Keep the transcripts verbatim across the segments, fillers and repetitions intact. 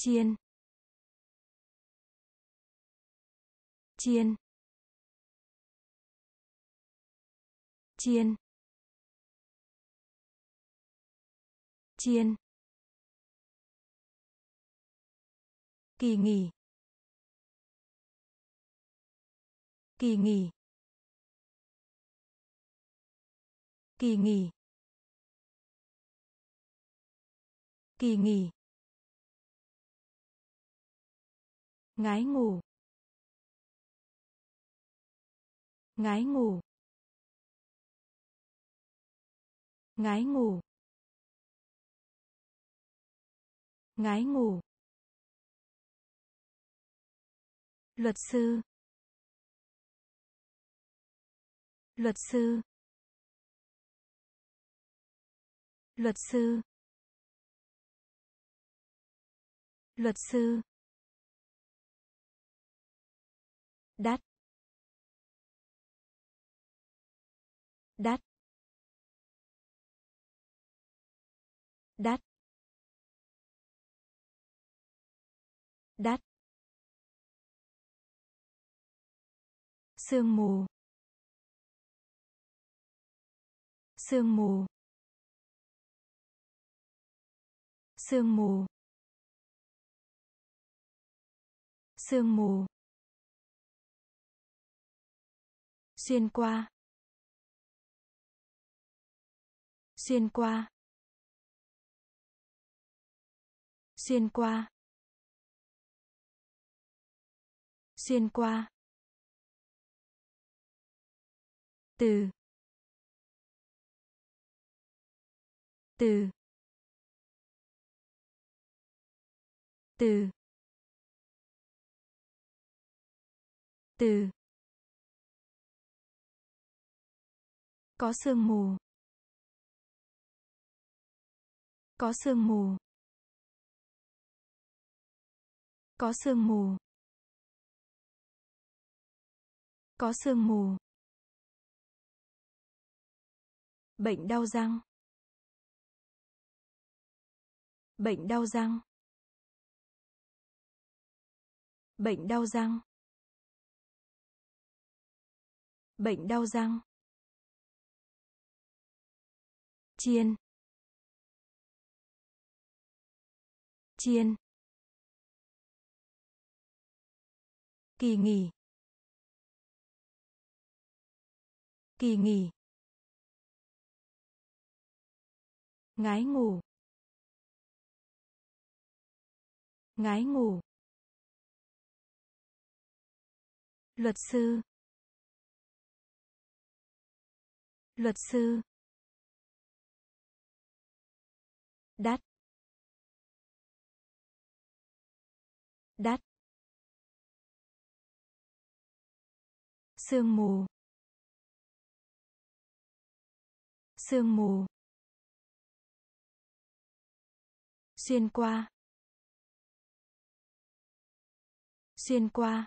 chiên, chiên, chiên, chiên, kỳ nghỉ, kỳ nghỉ, kỳ nghỉ, kỳ nghỉ, ngái ngủ, ngái ngủ, ngái ngủ, ngái ngủ, luật sư, luật sư, luật sư, luật sư, đắt, đắt, đắt, đắt, sương mù, sương mù, sương mù, sương mù, xuyên qua, xuyên qua, xuyên qua, xuyên qua, từ, từ, từ, từ, có sương mù, có sương mù, có sương mù, có sương mù, bệnh đau răng, bệnh đau răng, bệnh đau răng, bệnh đau răng, chiên, chiên, kỳ nghỉ, kỳ nghỉ, ngái ngủ, ngái ngủ, luật sư, luật sư, đắt, đắt, sương mù, sương mù, xuyên qua, xuyên qua,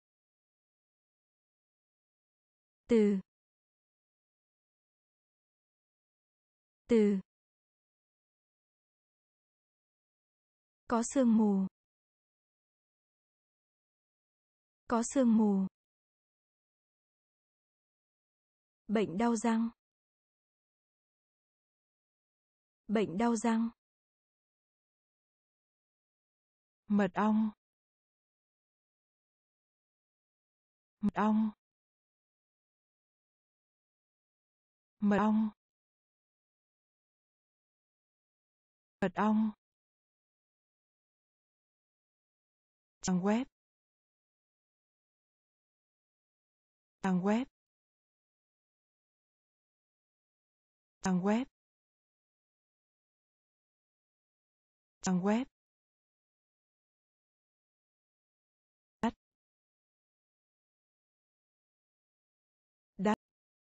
từ, từ, có sương mù, có sương mù, bệnh đau răng, bệnh đau răng, mật ong, mật ong, mật ong, mật ong, trang web, trang web, trang web, trang web, đắt, đắt,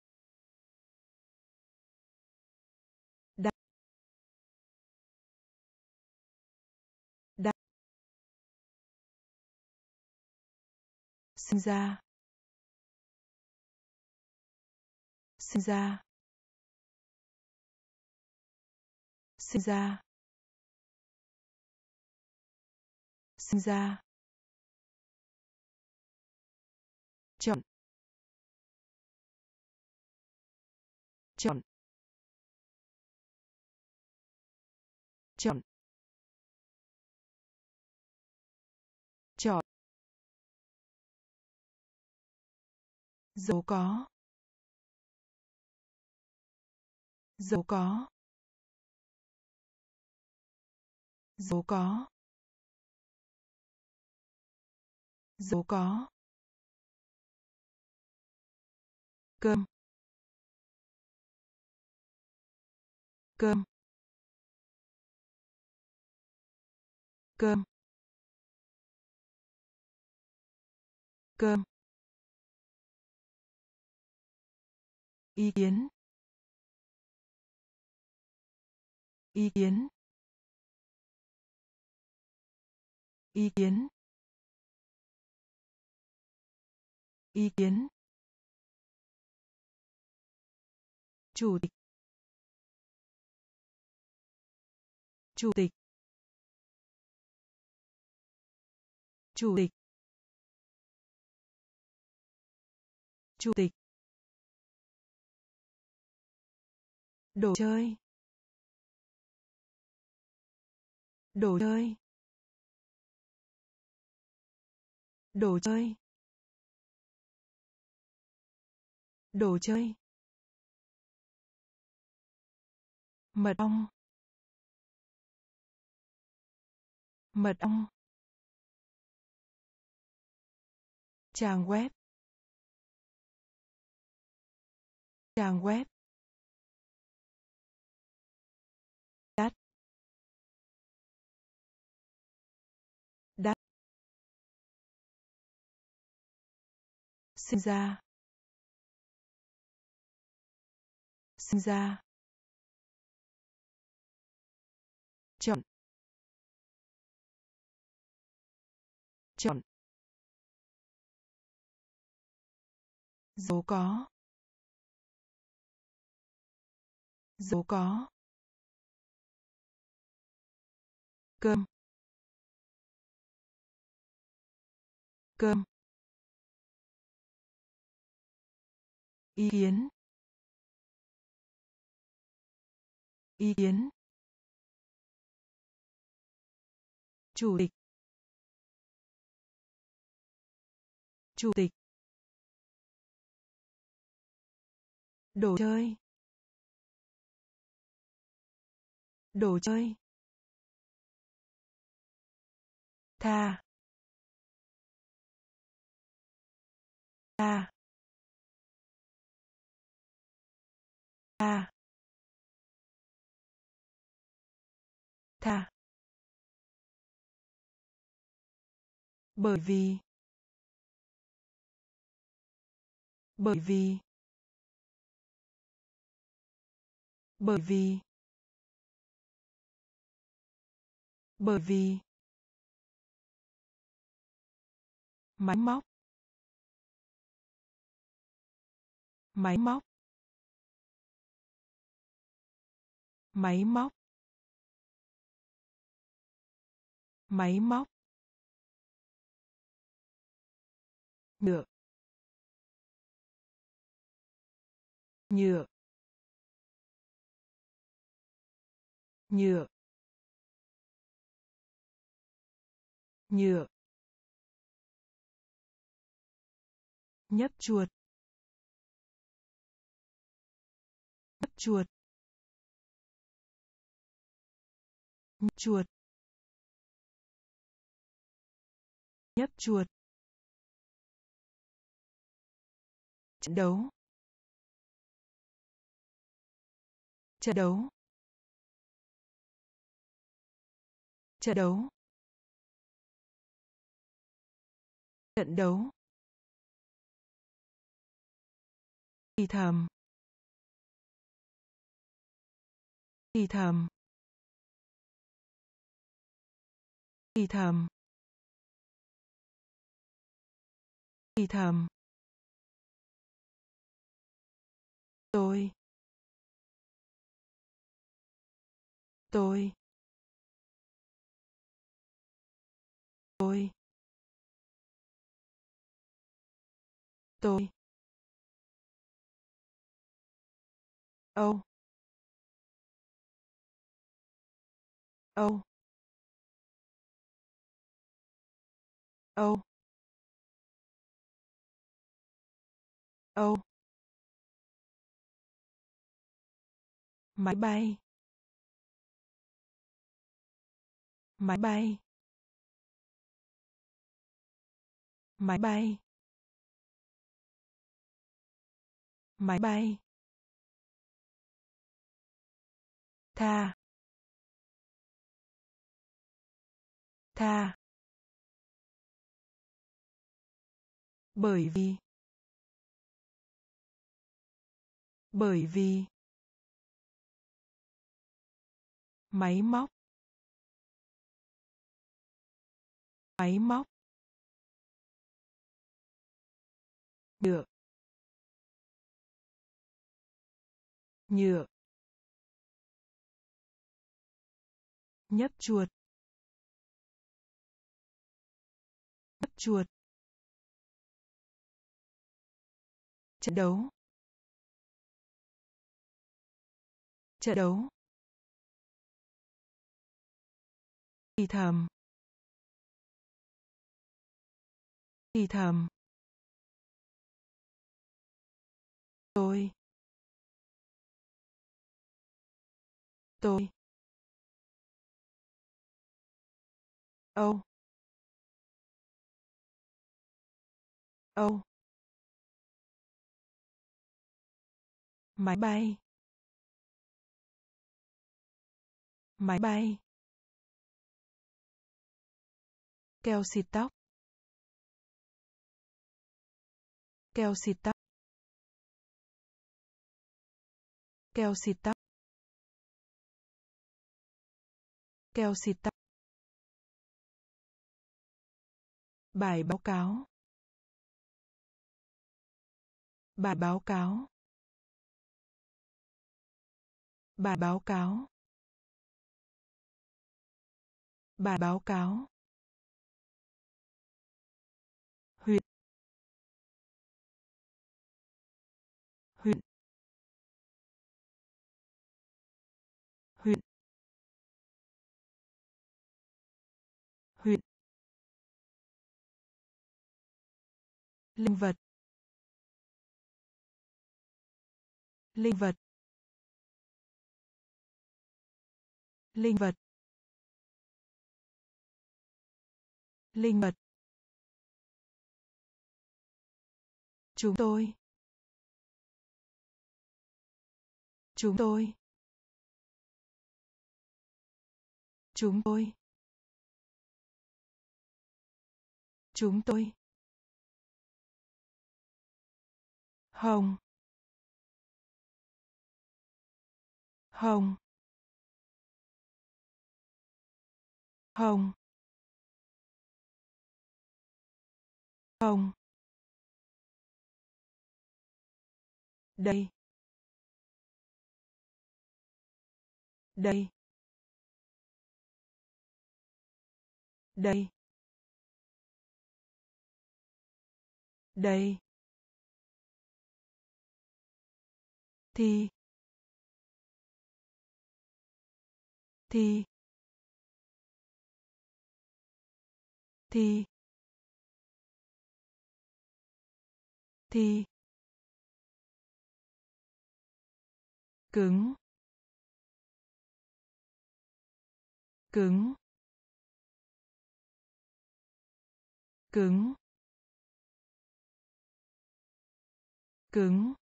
đắt, đắt, sinh ra, sinh ra, sinh ra, sinh ra, chọn, chọn, chọn, chọn, dấu có, dấu có, dấu có, dấu có, cơm, cơm, cơm, cơm, ý kiến, ý kiến, ý kiến, ý kiến, chủ tịch, chủ tịch, chủ tịch, chủ tịch, đồ chơi, đồ chơi, đồ chơi, đồ chơi, mật ong, mật ong, trang web, trang web, đắt, đắt, sinh ra, sinh ra, chọn, chọn, dấu có, dấu có, cơm, cơm, ý kiến, ý kiến, chủ tịch, chủ tịch, đồ chơi, đồ chơi, tha, tha, tha, tha, bởi vì, bởi vì, bởi vì, bởi vì, máy móc, máy móc, máy móc, máy móc, nhựa, nhựa, nhựa, nhựa, nhấp chuột, nhấp chuột, nhấp chuột, nhấp chuột, trận đấu, trận đấu, trận đấu, trận đấu, thì thầm, thì thầm, thì thầm, thì thầm, tôi, tôi, tôi, tôi tôi Âu Âu Âu Âu máy bay máy bay máy bay máy bay tha tha bởi vì bởi vì máy móc máy móc nhựa nhựa nhấp chuột nhấp chuột trận đấu trận đấu thì thầm thì thầm tôi tôi Âu Âu máy bay máy bay keo xịt tóc keo xịt tóc keo xịt tóc keo xịt tóc bài báo cáo bài báo cáo bài báo cáo bài báo cáo huyện huyện huyện huyện linh vật linh vật linh vật linh vật chúng tôi chúng tôi chúng tôi chúng tôi hồng hồng hồng hồng đây đây đây đây thì thì thì thì cứng cứng cứng cứng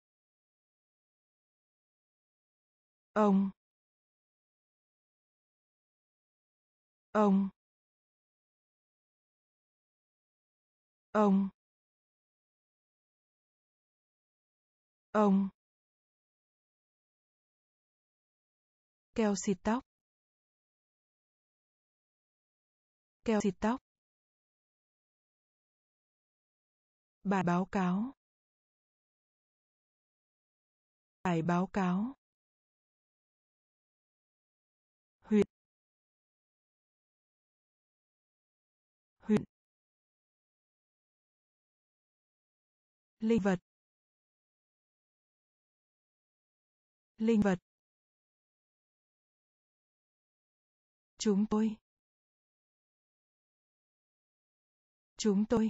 ông ông ông ông keo xịt tóc keo xịt tóc bài báo cáo bài báo cáo huyện huyện Linh vật. Linh vật. Chúng tôi. Chúng tôi.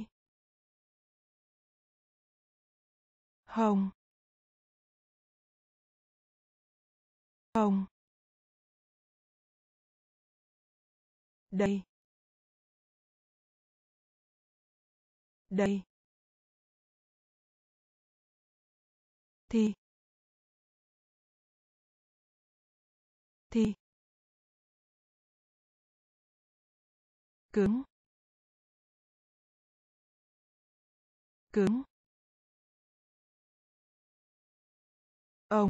Hồng. Hồng. Đây. Đây. Thì. Thì. Cứng. Cứng. Ông.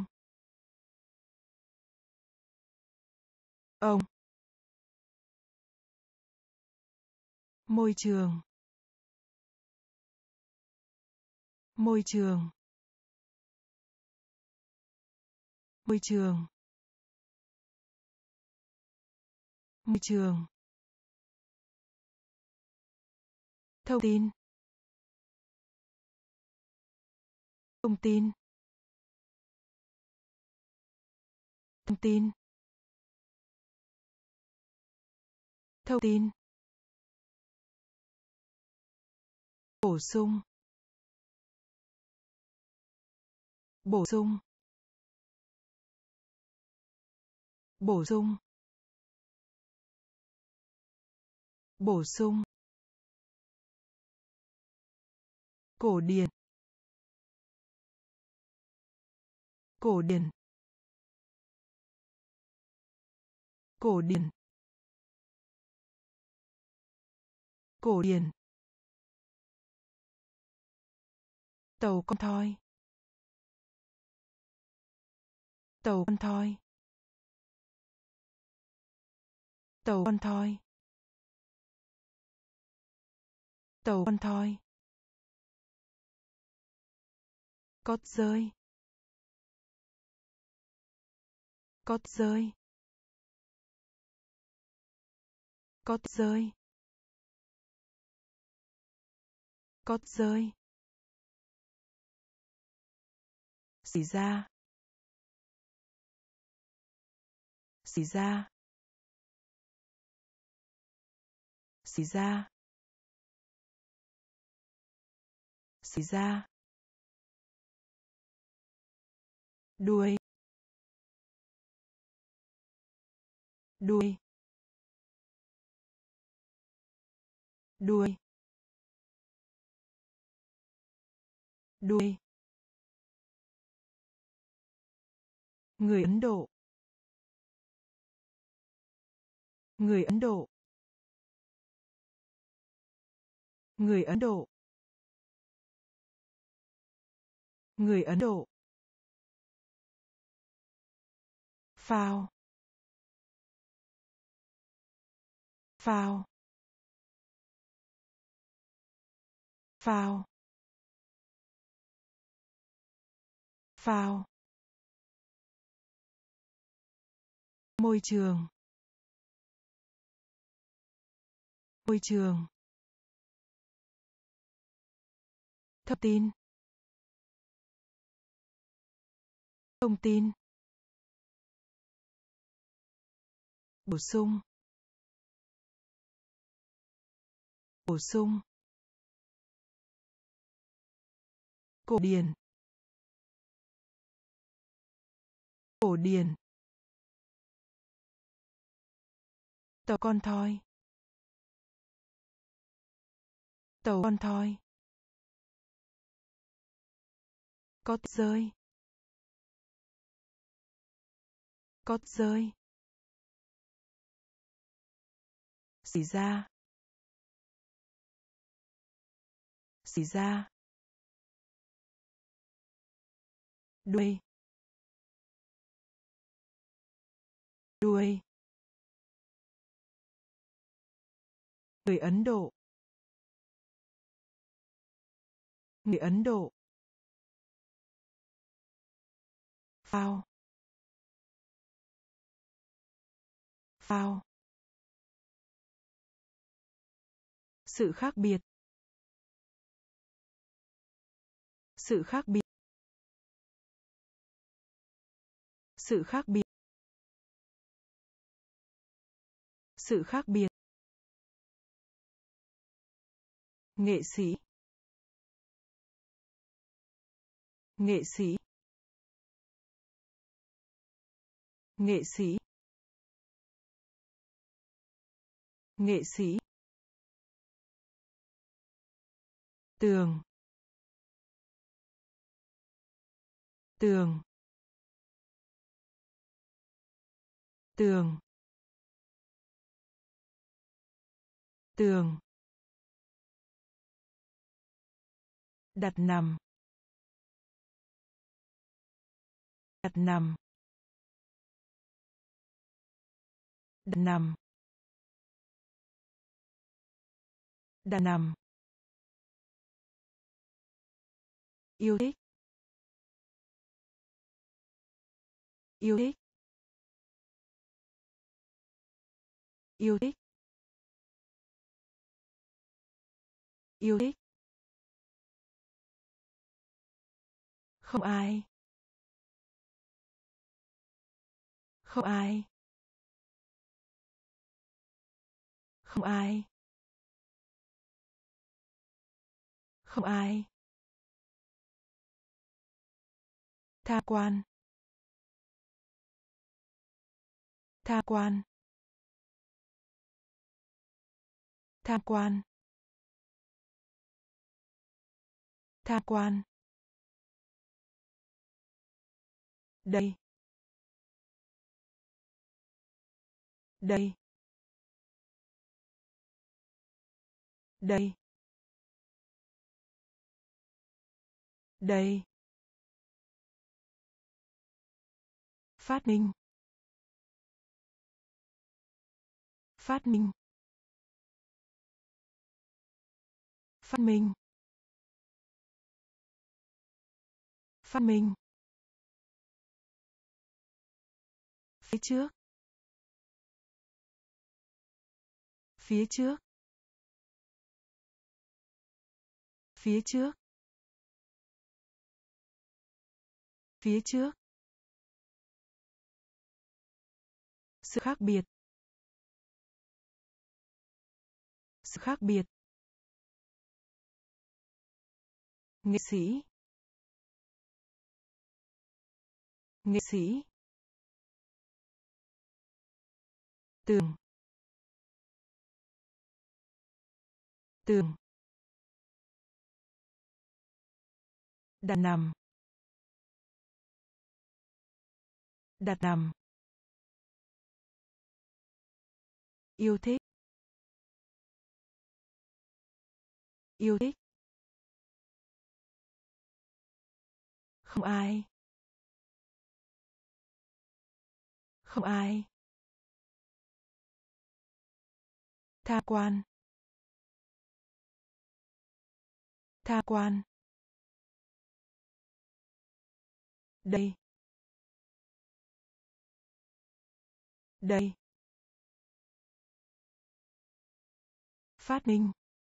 Ông. Môi trường. Môi trường. Môi trường. Môi trường. Thông tin. Thông tin. Thông tin. Thông tin. Bổ sung. Bổ sung. Bổ sung. Bổ sung. Cổ điển. Cổ điển. Cổ điển. Cổ điển. Tàu con thoi. Tàu con thoi. Tàu con thoi. Tàu con thoi. Cót rơi. Cót rơi. Cót rơi. Cót rơi. Xảy ra. Xảy ra. Xảy ra. Xảy ra. Đuôi. Đuôi. Đuôi. Đuôi. Người Ấn Độ. Người Ấn Độ. Người Ấn Độ. Người Ấn Độ. Phao. Phao. Phao. Phao. Môi trường. Môi trường. Thông tin. Thông tin. Bổ sung. Bổ sung. Cổ điển. Cổ điển. Tàu con thoi. Tàu con thoi. Cót rơi. Cót rơi. Xảy ra. Xảy ra. Đuôi. Đuôi. Người Ấn Độ. Người Ấn Độ. Phao. Phao. Sự khác biệt. Sự khác biệt. Sự khác biệt. Sự khác biệt. Nghệ sĩ. Nghệ sĩ. Nghệ sĩ. Nghệ sĩ. Tường. Tường. Tường. Tường. Đặt nằm. Đặt nằm. Đặt nằm. Đặt nằm. Yêu thích. Yêu thích. Yêu thích. Yêu thích. Không ai. Không ai. Không ai. Không ai. Tham quan. Tham quan. Tham quan. Tham quan. Đây. Đây. Đây. Đây. Phát minh. Phát minh. Phát minh. Phát minh. Phía trước. Phía trước. Phía trước. Phía trước. Sự khác biệt. Sự khác biệt. Nghệ sĩ. Nghệ sĩ. Tường. Tường. Đặt nằm. Đặt nằm. Yêu thích. Yêu thích. Không ai. Không ai. Tham quan. Tham quan. Đây. Đây. Phát minh.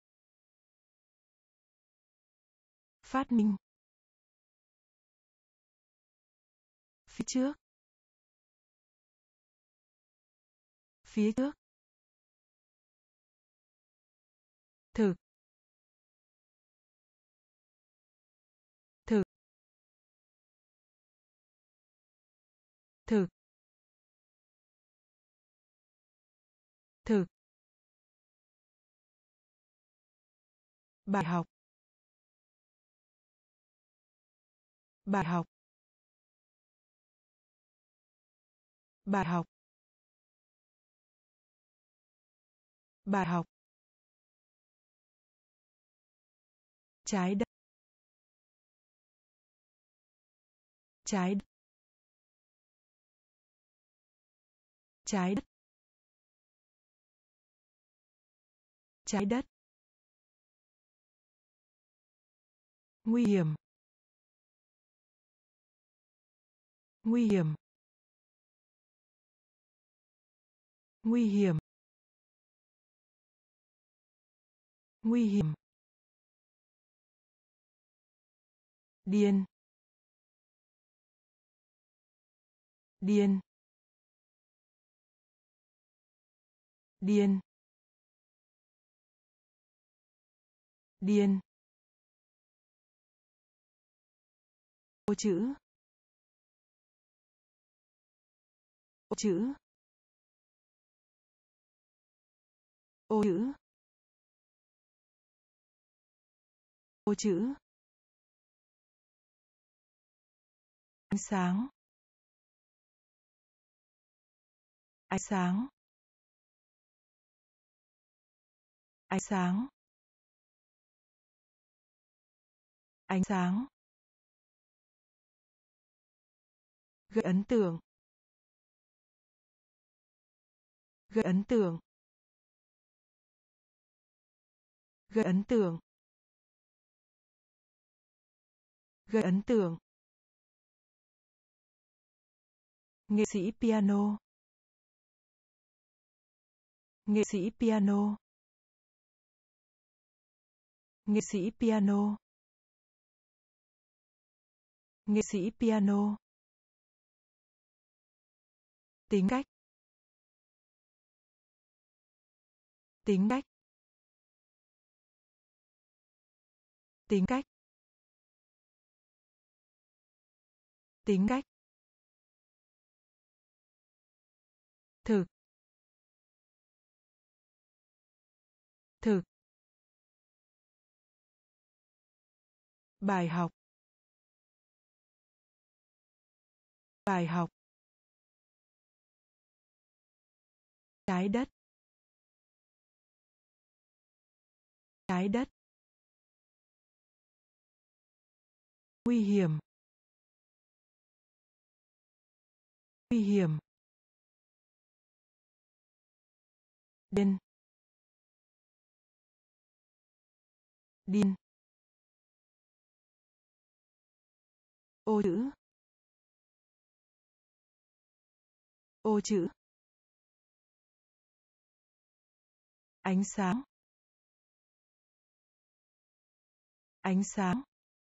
Phát minh. Phía trước. Phía trước. Thực. Thực. Thực. Thực. Bài học. Bài học. Bài học. Bài học. Trái đất. Trái đất. Trái đất. Trái đất. Nguy hiểm. Nguy hiểm. Nguy hiểm. Nguy hiểm. điên, điên, điên, điên, ô chữ, ô chữ, ô chữ, ô chữ, ánh sáng, ánh sáng, ánh sáng, ánh sáng, gây ấn tượng, gây ấn tượng, gây ấn tượng, gây ấn tượng, nghệ sĩ piano, nghệ sĩ piano, nghệ sĩ piano, nghệ sĩ piano, tính cách, tính cách, tính cách, tính cách, thực, thực, bài học, bài học, trái đất, trái đất, nguy hiểm, nguy hiểm, điên, điên, ô chữ, ô chữ, ánh sáng, ánh sáng,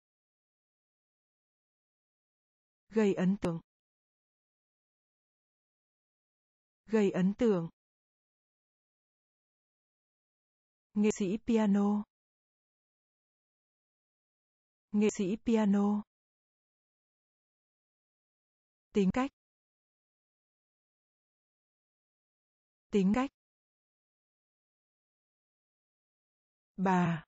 gây ấn tượng, gây ấn tượng, nghệ sĩ piano, nghệ sĩ piano, tính cách, tính cách, bà,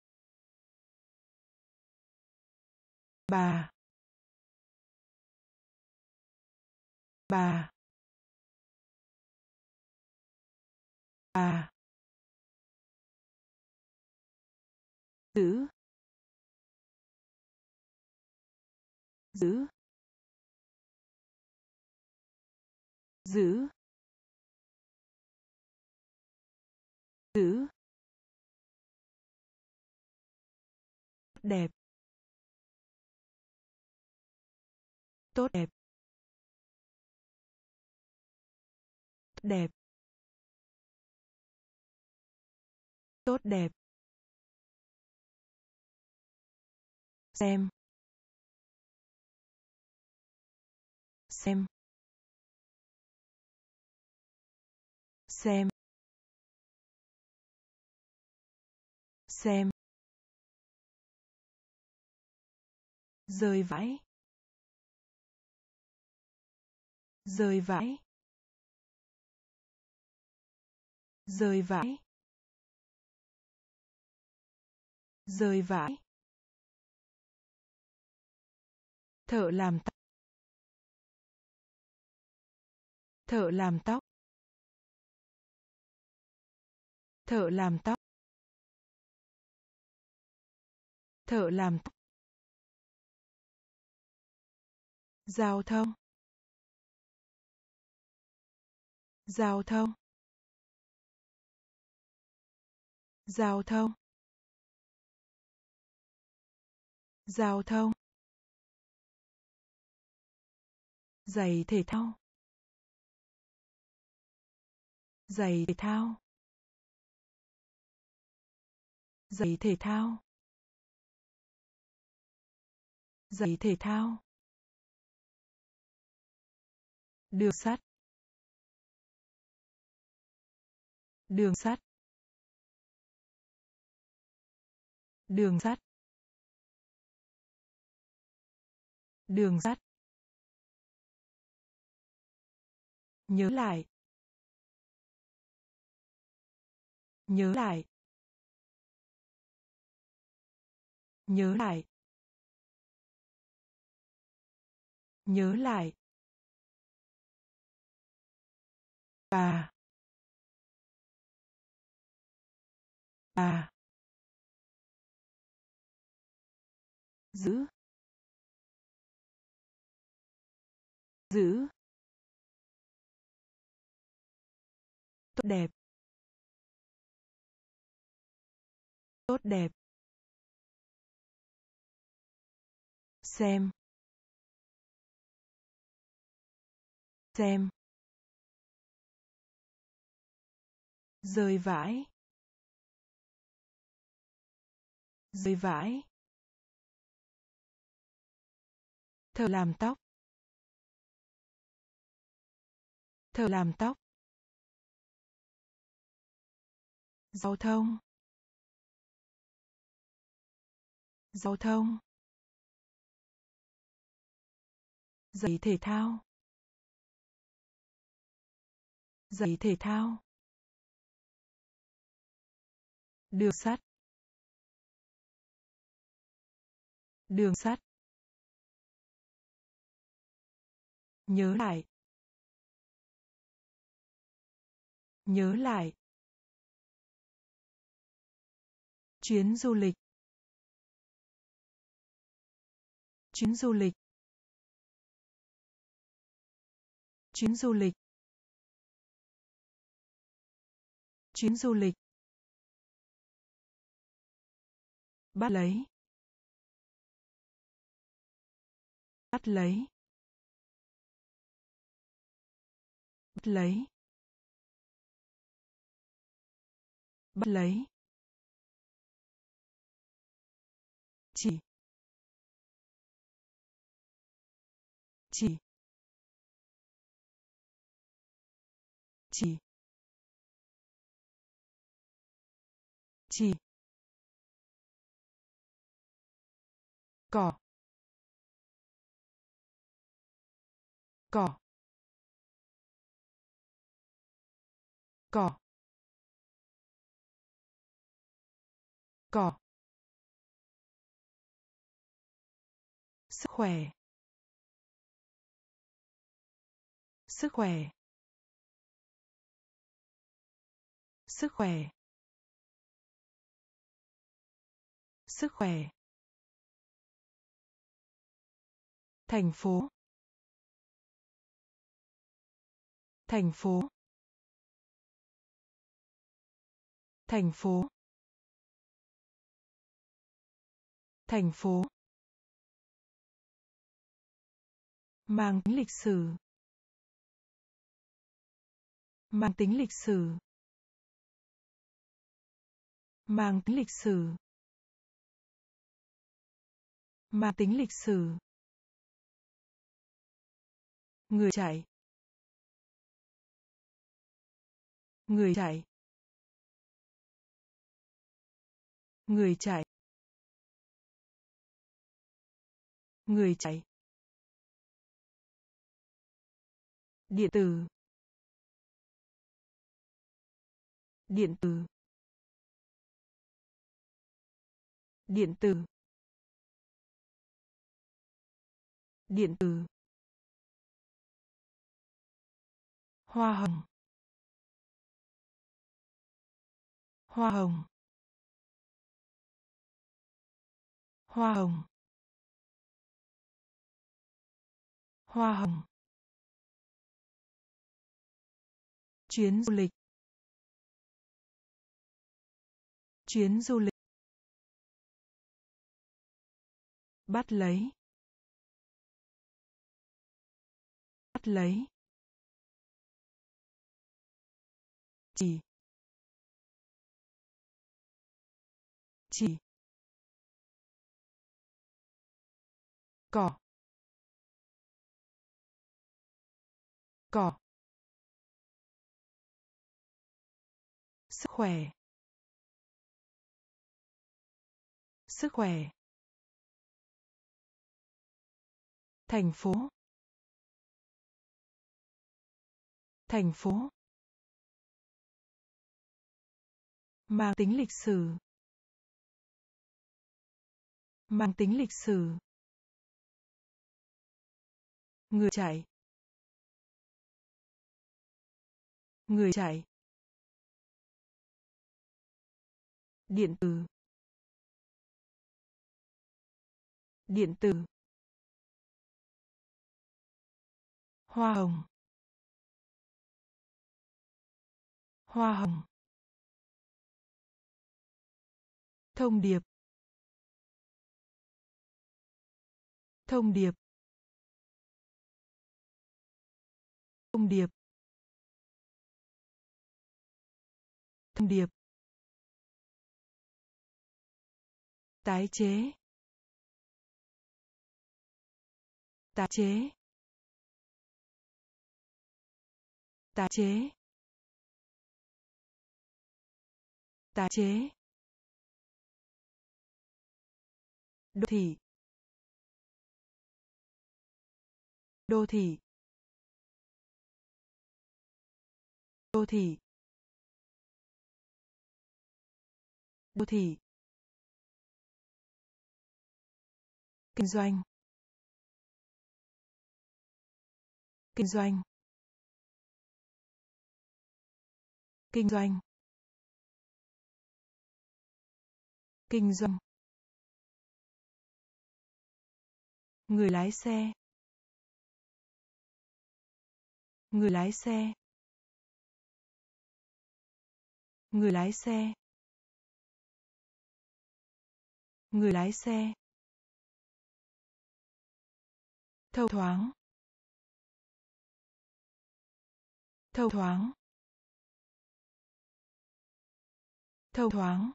bà, bà, bà, giữ, giữ, giữ, giữ, đẹp, tốt đẹp, đẹp, tốt đẹp, xem, xem, xem, xem, rơi vãi, rơi vãi, rơi vãi, rơi vãi, thợ làm tóc, thợ làm tóc, thợ làm tóc, thợ làm tóc, giao thông, giao thông, giao thông, giao thông, giày thể thao, giày thể thao, giày thể thao, Giày thể thao. Đường sắt. Đường sắt. Đường sắt. Đường sắt. Nhớ lại. Nhớ lại. Nhớ lại. Nhớ lại. Bà. Bà. Giữ. Giữ. Tốt đẹp. Tốt đẹp. Xem. Xem. Rơi vãi. Rơi vãi. Thợ làm tóc. Thợ làm tóc. Giao thông. Giao thông. Giày thể thao. Giày thể thao. Đường sắt. Đường sắt. Nhớ lại. Nhớ lại. Chuyến du lịch. Chuyến du lịch. Chuyến du lịch. Chuyến du lịch. Bắt lấy. Bắt lấy. Bắt lấy. Bắt lấy. Chỉ. Chỉ. Chỉ. Chỉ. Cỏ. Cỏ. Cỏ. Cỏ. Sức khỏe. Sức khỏe. Sức khỏe. Sức khỏe. Thành phố. Thành phố. Thành phố. Thành phố. Mang tính lịch sử. Mang tính lịch sử. Mang tính lịch sử. Mang tính lịch sử. Người chạy. Người chạy. Người chạy. Người chạy. Điện tử. Điện tử. Điện tử. Điện tử. Hoa hồng. Hoa hồng. Hoa hồng. Hoa hồng. Chuyến du lịch. Chuyến du lịch. Bắt lấy. Bắt lấy. Chỉ. Chỉ. cỏ cỏ sức khỏe sức khỏe thành phố thành phố mang tính lịch sử mang tính lịch sử người chạy người chạy điện tử điện tử hoa hồng hoa hồng thông điệp thông điệp thông điệp thông điệp tái chế tái chế tái chế tái chế đô thị đô thị đô thị đô thị kinh doanh kinh doanh kinh doanh kinh doanh người lái xe người lái xe người lái xe người lái xe thâu thoáng thâu thoáng thâu thoáng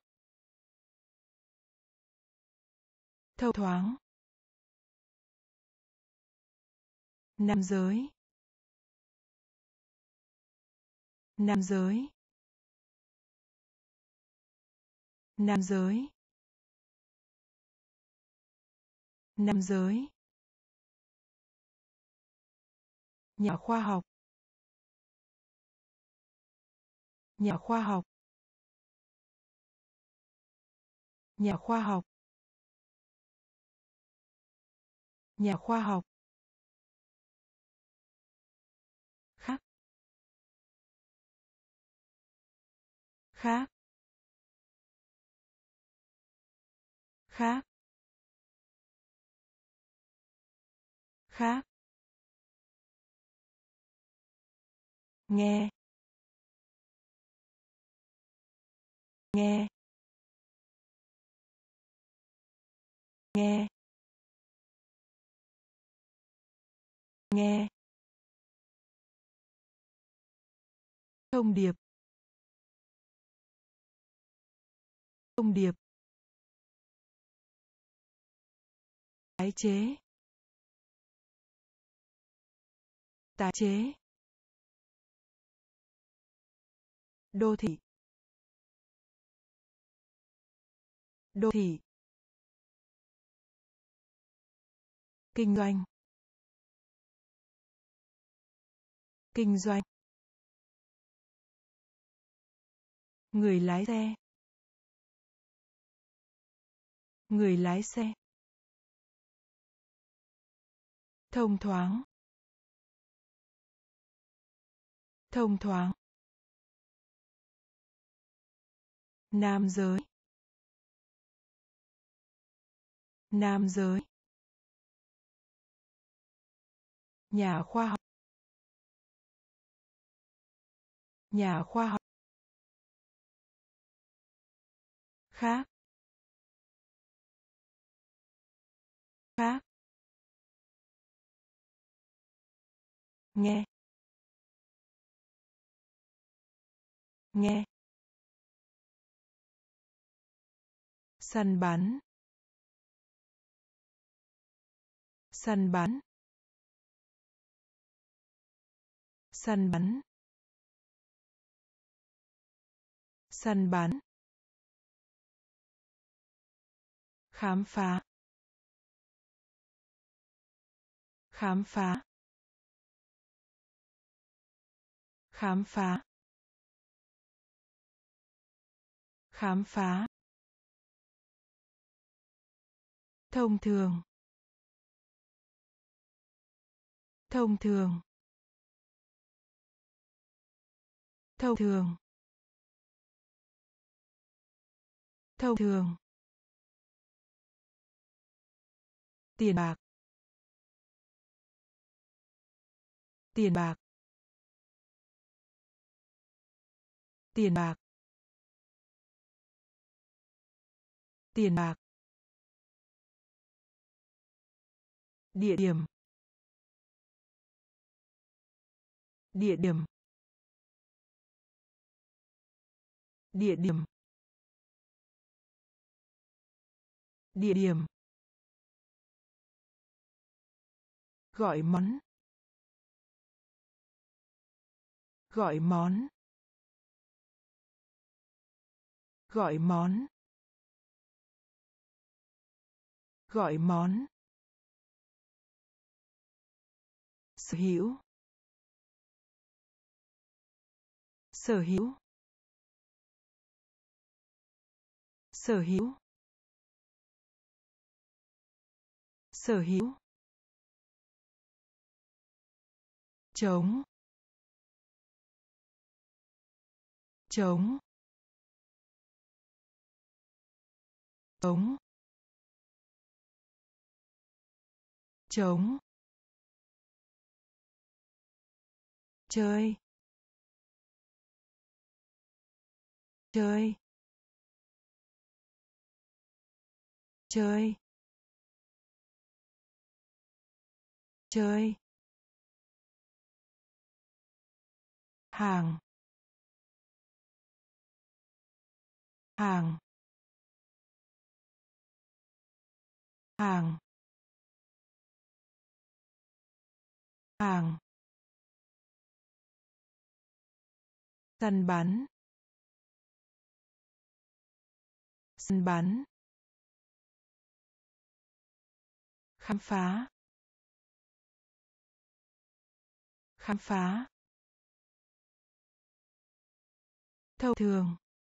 thâu thoáng nam giới nam giới nam giới nam giới nhà khoa học nhà khoa học nhà khoa học nhà khoa học khác khác khác khác nghe nghe nghe nghe thông điệp thông điệp tái chế tái chế đô thị đô thị kinh doanh kinh doanh người lái xe người lái xe thông thoáng thông thoáng nam giới nam giới nhà khoa học nhà khoa học khác khác nghe nghe săn bắn Săn bắn. Săn bắn. Săn bắn. Khám phá. Khám phá. Khám phá. Khám phá. Thông thường. Thông thường. Thông thường. Thông thường. Tiền bạc. Tiền bạc. Tiền bạc. Tiền bạc. Địa điểm. Địa điểm. Địa điểm. Địa điểm. Gọi món. Gọi món. Gọi món. Gọi món. Sở hữu. Sở hữu. Sở hữu. Sở hữu. Chống. Chống. Chống. Chống. Chơi. Chơi. Chơi. Chơi. Hàng. Hàng. Hàng. Hàng. Săn bắn. Săn bắn. Khám phá. Khám phá. Thông thường.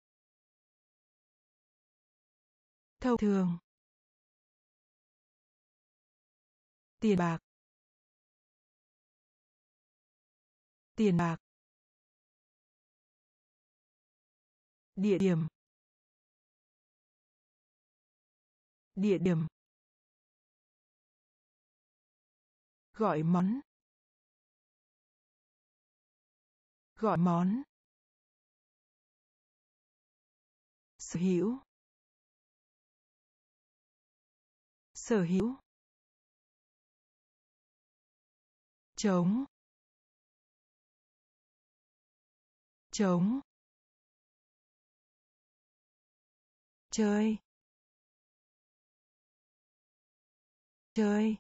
Thông thường. Tiền bạc. Tiền bạc. Địa điểm. Địa điểm. Gọi món. Gọi món. Sở hữu. Sở hữu. Chống. Chống. Chơi. Chơi.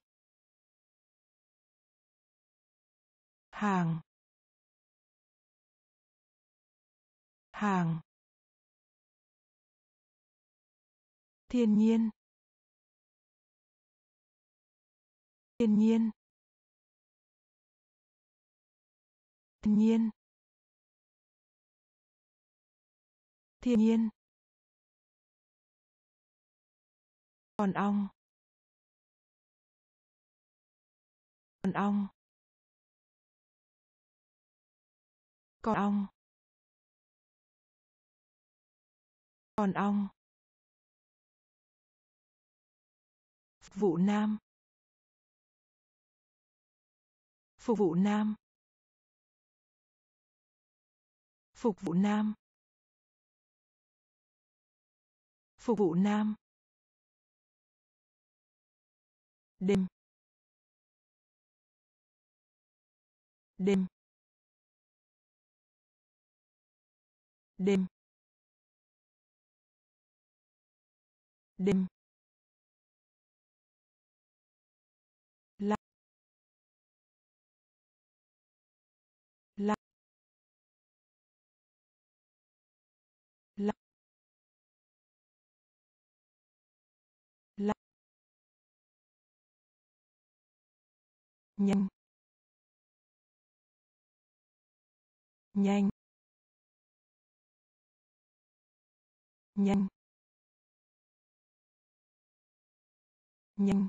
Hàng. Hàng. Thiên nhiên. Thiên nhiên. Thiên nhiên. Thiên nhiên. Con ong. Con ong. Con ong. Con ong. Phục vụ nam. Phục vụ nam. Phục vụ nam. Phục vụ nam. Đêm. Đêm. Đêm. Đêm. nhanh nhanh nhanh nhanh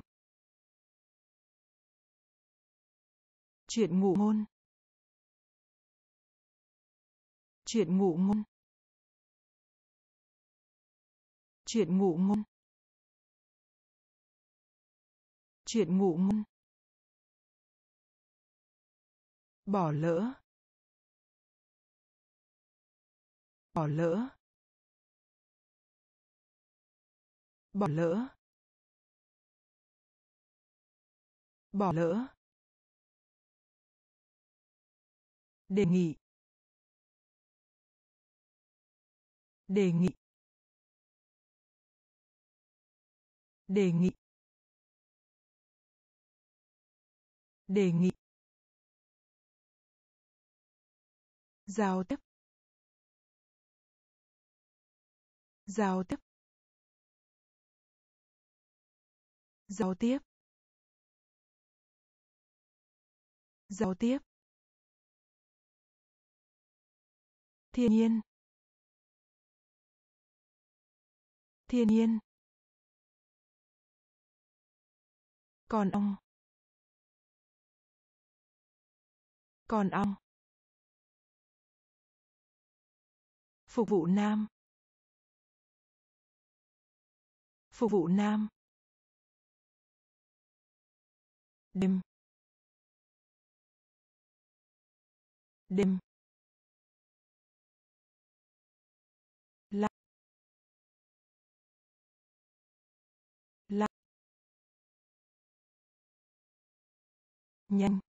chuyện ngụ ngôn chuyện ngụ ngôn chuyện ngụ ngôn chuyện ngụ ngôn bỏ lỡ bỏ lỡ bỏ lỡ bỏ lỡ đề nghị đề nghị đề nghị đề nghị giao tiếp giao tiếp giao tiếp giao tiếp thiên nhiên thiên nhiên còn ong còn ong phục vụ nam phục vụ nam đêm đêm lặng lặng nhanh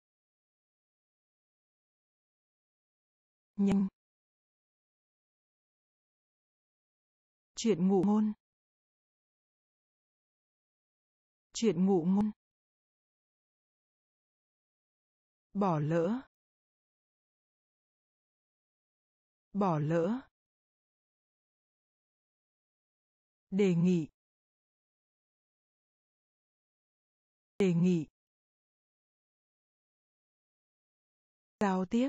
nhanh chuyện ngụ ngôn chuyện ngụ ngôn bỏ lỡ bỏ lỡ đề nghị đề nghị giao tiếp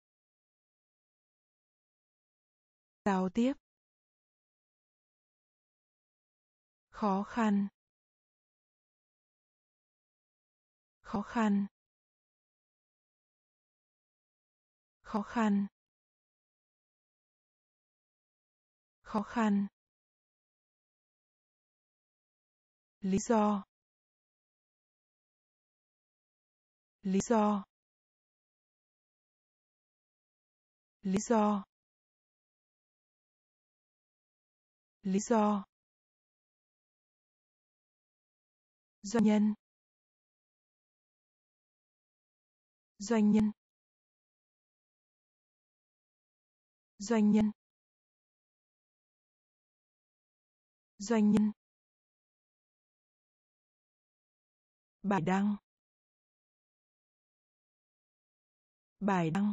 giao tiếp khó khăn khó khăn khó khăn khó khăn lý do lý do lý do lý do doanh nhân doanh nhân doanh nhân doanh nhân bài đăng bài đăng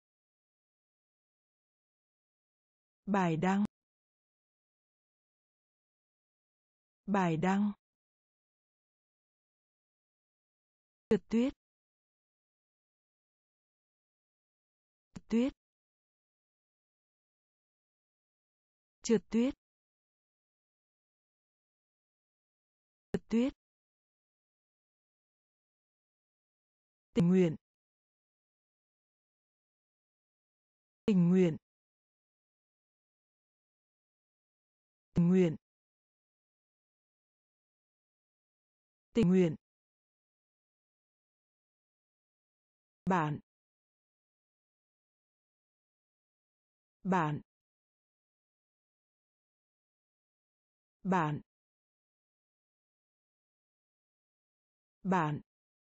bài đăng bài đăng trượt tuyết trượt tuyết trượt tuyết trượt tuyết tình nguyện tình nguyện tình nguyện tình nguyện bạn bạn bạn bạn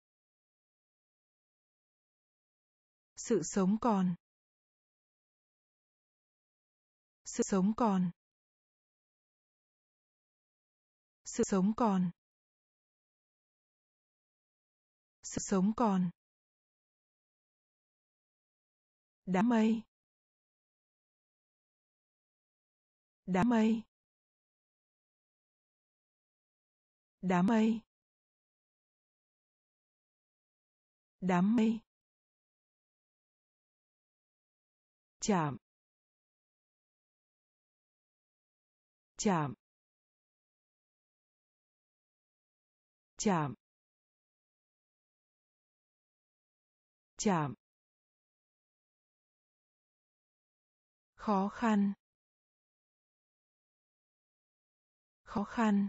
sự sống còn sự sống còn sự sống còn sự sống còn đám mây đám mây đám mây đám mây, chạm, chạm, chạm, chạm, khó khăn, khó khăn,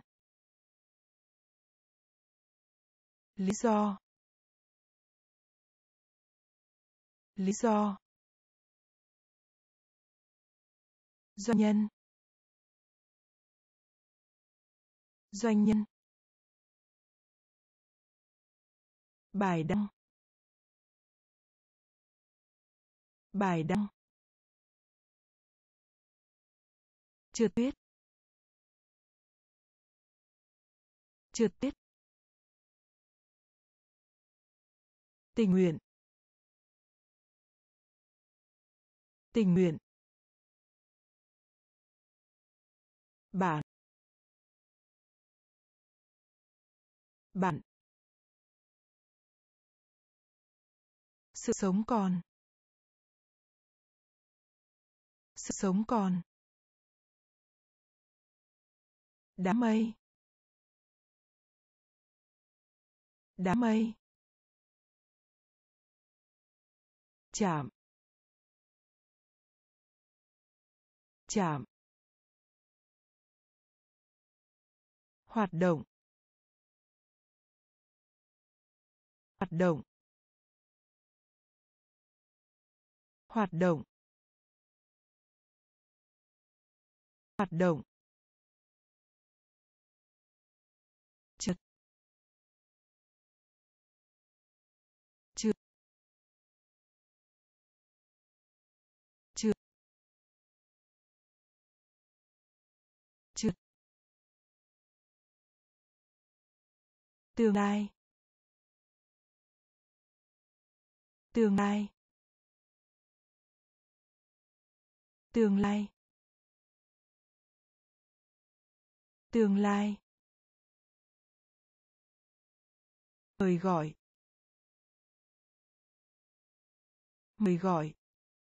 lý do, lý do, doanh nhân, doanh nhân, bài đăng, bài đăng, trượt tuyết, trượt tuyết, tình nguyện, tình nguyện, bạn, bạn, sự sống còn, sự sống còn, đám mây, đám mây, chạm, chạm, hoạt động, hoạt động, hoạt động, hoạt động, trượt, trượt, trượt, trượt, tương lai, tương lai, tương lai, tương lai, mời gọi, mời gọi,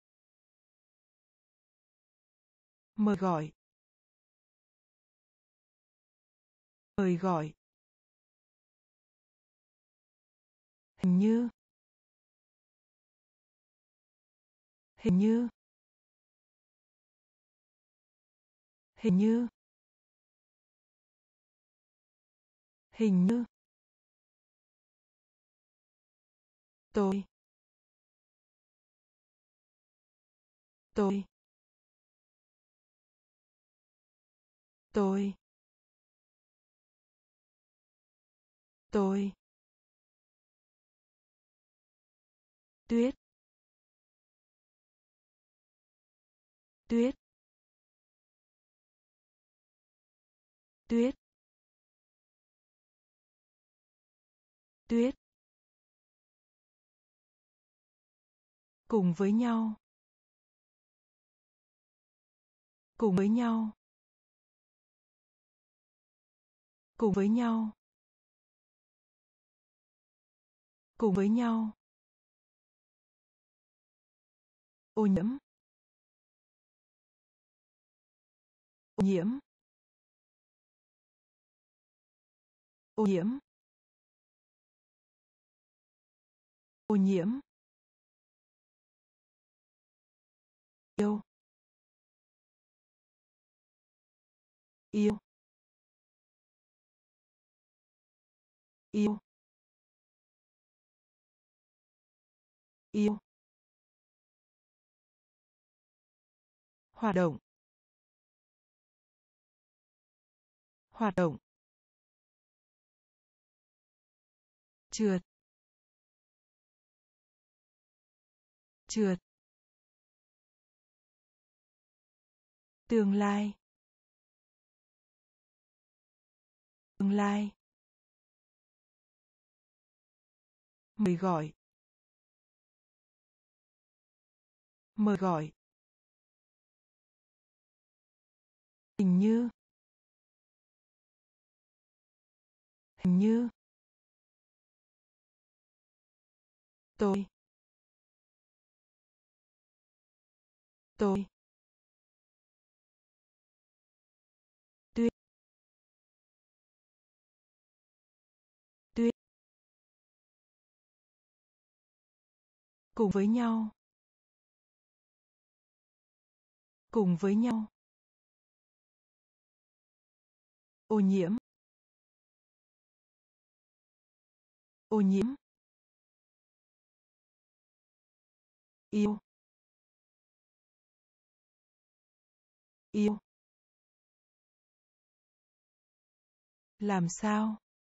mời gọi, mời gọi, hình như, hình như, hình như, hình như, tôi, tôi, tôi, tôi, tuyết, tuyết, tuyết, tuyết, cùng với nhau, cùng với nhau, cùng với nhau, cùng với nhau, ô nhiễm, ô nhiễm, ô nhiễm, ô nhiễm, yêu, yêu, yêu, yêu, hoạt động, hoạt động, trượt, trượt, tương lai, tương lai, mời gọi, mời gọi, hình như, hình như, tôi tôi tuyết tuyết cùng với nhau cùng với nhau ô nhiễm ô nhiễm yêu yêu làm sao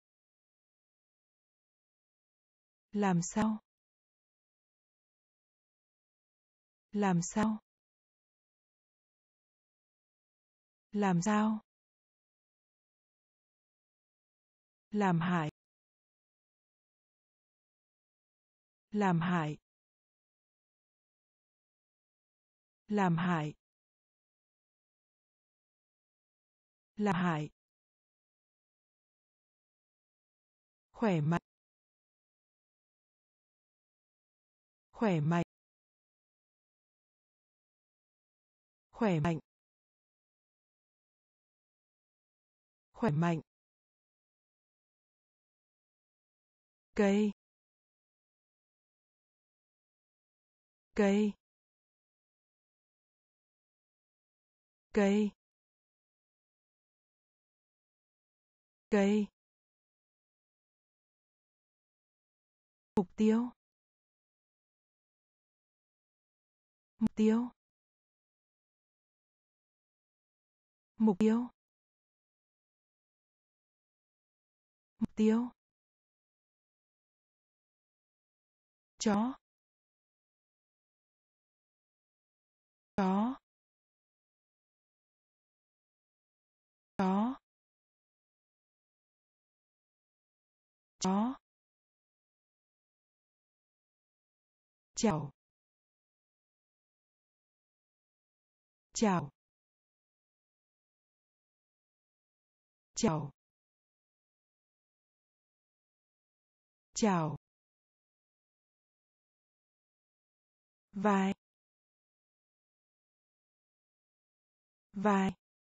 làm sao làm sao làm sao làm hại làm hại làm hại làm hại khỏe mạnh khỏe mạnh khỏe mạnh khỏe mạnh cây cây cây cây mục tiêu mục tiêu mục tiêu mục tiêu chó chó chó chó chào chào chào chào vai vai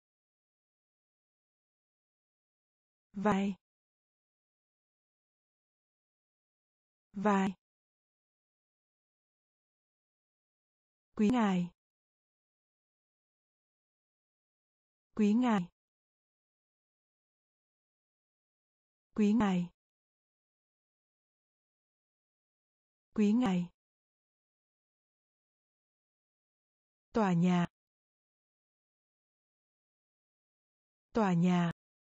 vai vai quý ngài quý ngài quý ngài quý ngài tòa nhà tòa nhà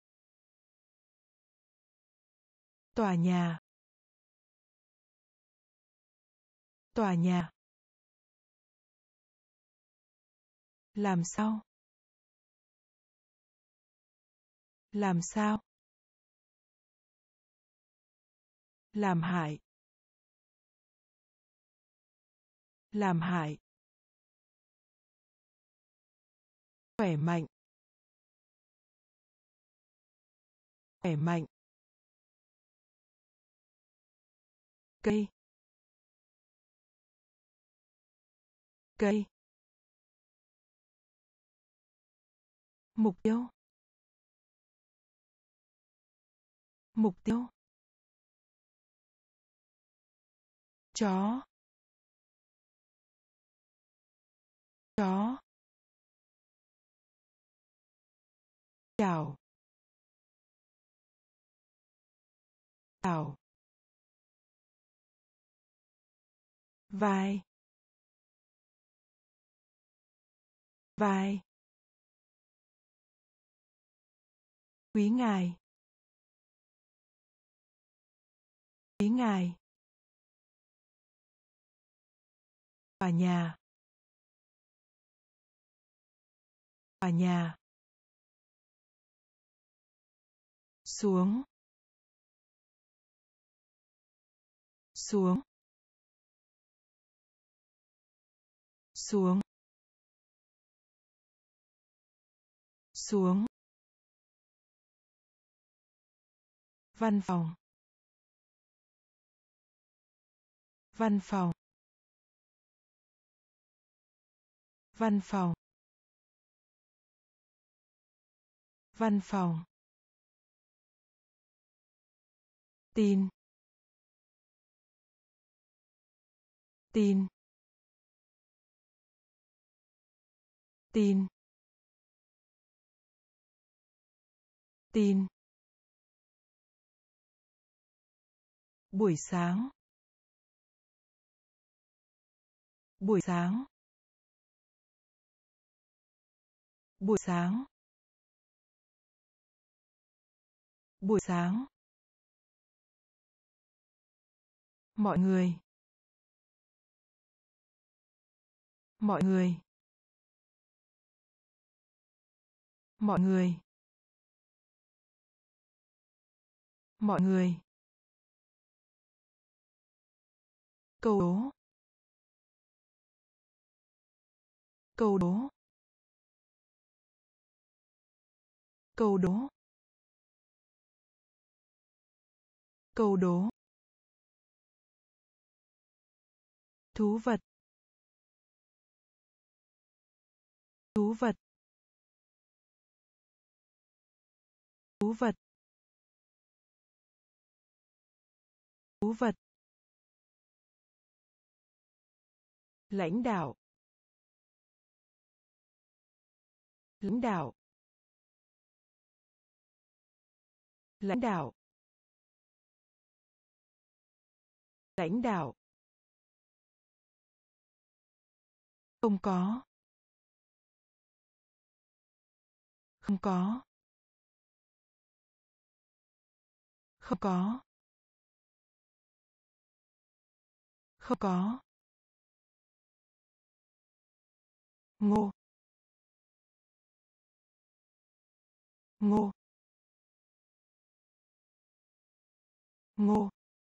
tòa nhà tòa nhà làm sao làm sao làm hại làm hại khỏe mạnh khỏe mạnh cây cây mục tiêu mục tiêu chó chó chào chào vai vai quý ngài quý ngài tòa nhà tòa nhà xuống xuống xuống xuống văn phòng Văn phòng. Văn phòng. Văn phòng. Tin. Tin. Tin. Tin. Buổi sáng. Buổi sáng. Buổi sáng. Buổi sáng. Mọi người. Mọi người. Mọi người. Mọi người. Câu đố. Câu đố. Câu đố. Câu đố. Thú vật. Thú vật. Thú vật. Thú vật. Lãnh đạo. Lãnh đạo. Lãnh đạo. Lãnh đạo. Không có. Không có. Không có. Không có. Ngô. Ngô. Ngô.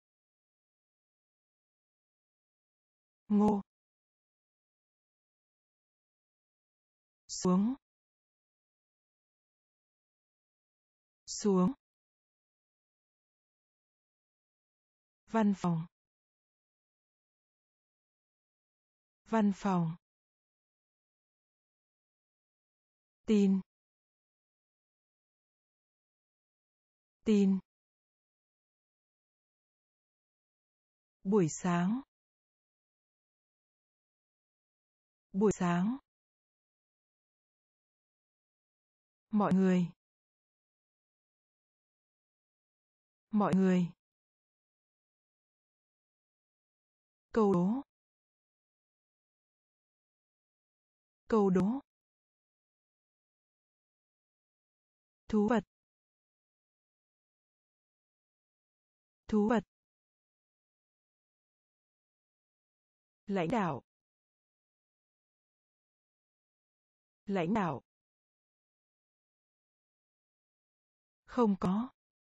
Ngô. Xuống. Xuống. Văn phòng. Văn phòng. Tin. Tin. Buổi sáng. Buổi sáng. Mọi người. Mọi người. Câu đố. Câu đố. Thú vật. Thú vật. Lãnh đạo. Lãnh đạo. Không có.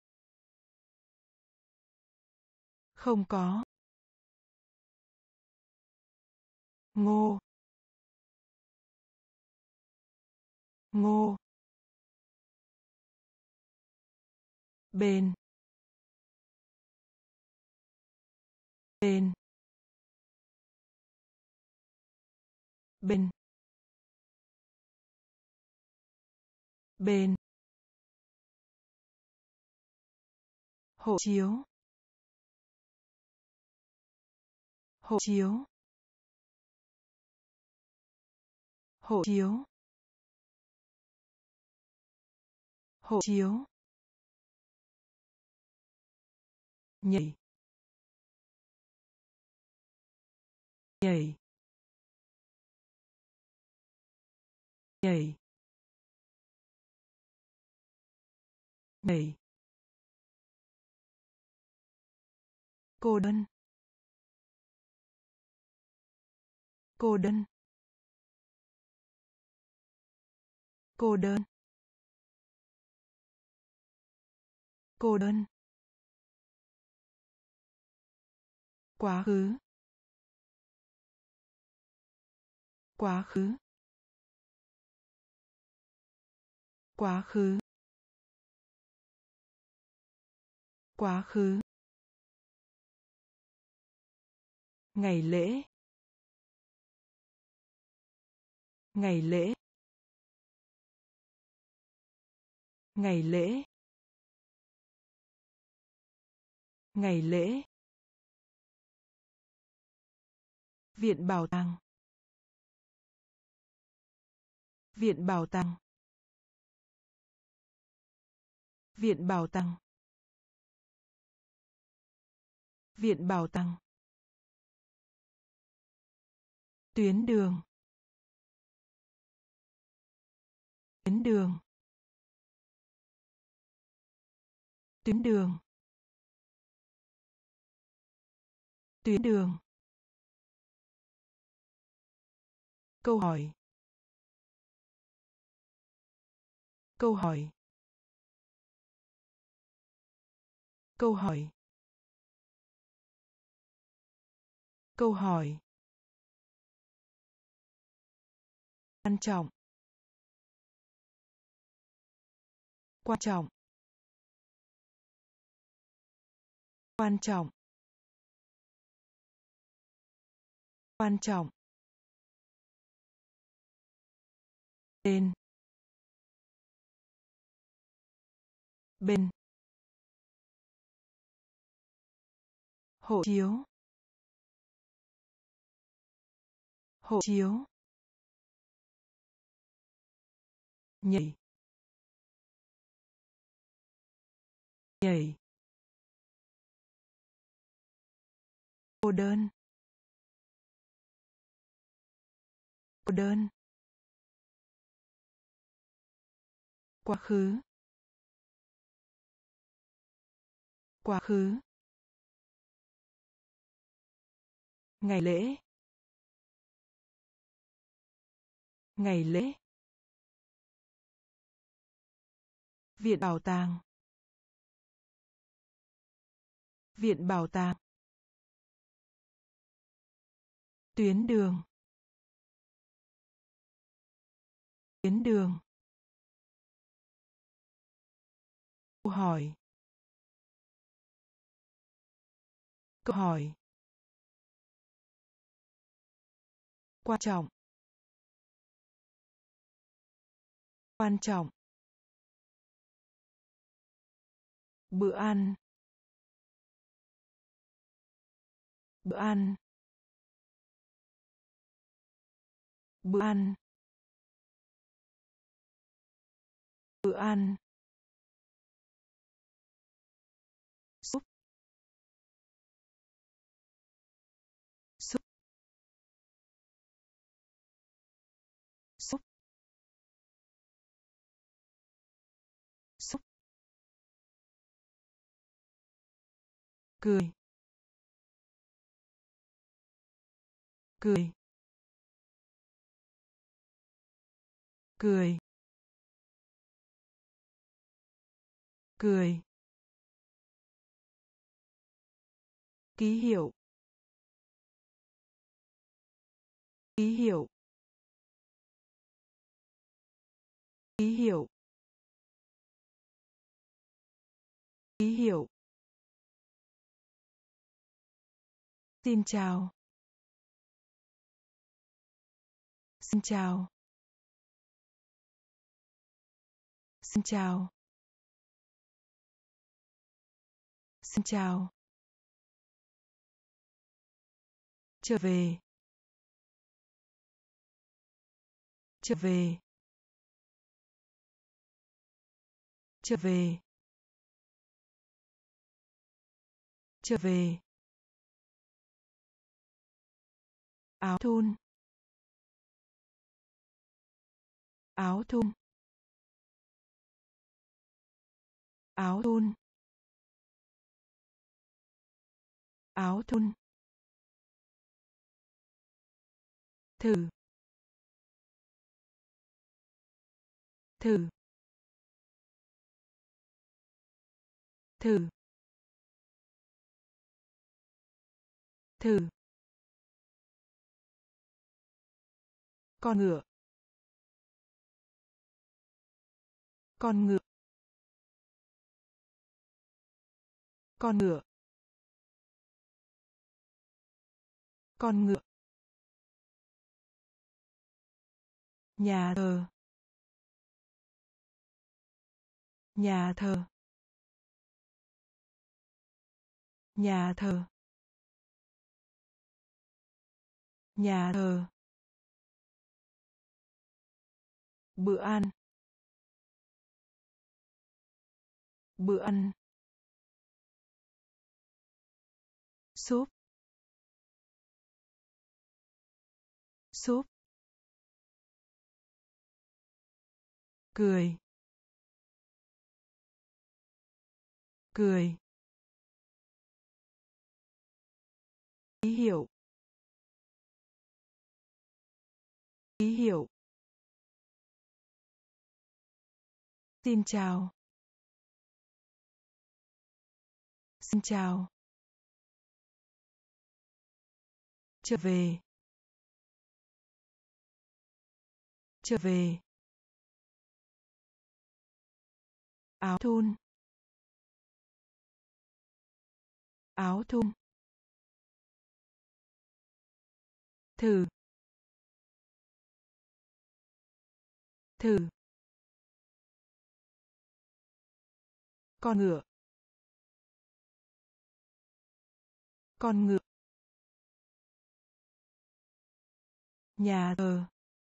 Không có. Ngô. Ngô. Bên. Bên. Bên. Bên. Hộ chiếu. Hộ chiếu. Hộ chiếu. Hộ chiếu. Nhảy. Nhảy. Nhảy. Nhảy. Cô đơn. Cô đơn. Cô đơn. Cô đơn. Quá khứ. Quá khứ. Quá khứ. Quá khứ. Ngày lễ. Ngày lễ. Ngày lễ. Ngày lễ. Viện bảo tàng. Viện bảo tàng. Viện bảo tàng. Viện bảo tàng. Tuyến đường. Tuyến đường. Tuyến đường. Tuyến đường. Câu hỏi. Câu hỏi. Câu hỏi. Câu hỏi. Quan trọng. Quan trọng. Quan trọng. Quan trọng. Bên. Bên. Hộ chiếu. Hộ chiếu. Nhảy. Nhảy. Cô đơn. Cô đơn. Quá khứ. Quá khứ. Ngày lễ. Ngày lễ. Viện bảo tàng. Viện bảo tàng. Tuyến đường. Tuyến đường. Câu hỏi. Câu hỏi. Quan trọng. Quan trọng. Bữa ăn. Bữa ăn. Bữa ăn. Bữa ăn. Súp. Súp. Súp. Súp. Cười. Cười. Cười. Cười. Ký hiệu. Ký hiệu. Ký hiệu. Ký hiệu. Xin chào. Xin chào. Xin chào. Xin chào. Trở về. Trở về. Trở về. Trở về. Áo thun. Áo thun. Áo thun. Áo thun. Thử. Thử. Thử. Thử. Con ngựa. Con ngựa. Con ngựa. Con ngựa. Nhà thờ. Nhà thờ. Nhà thờ. Nhà thờ. Bữa ăn. Bữa ăn. Súp. Súp. Cười. Cười. Ký hiệu. Ký hiệu. Xin chào. Xin chào. Trở về. Trở về. Áo thun. Áo thun. Thử. Thử. Con ngựa. Con ngựa. Nhà thờ.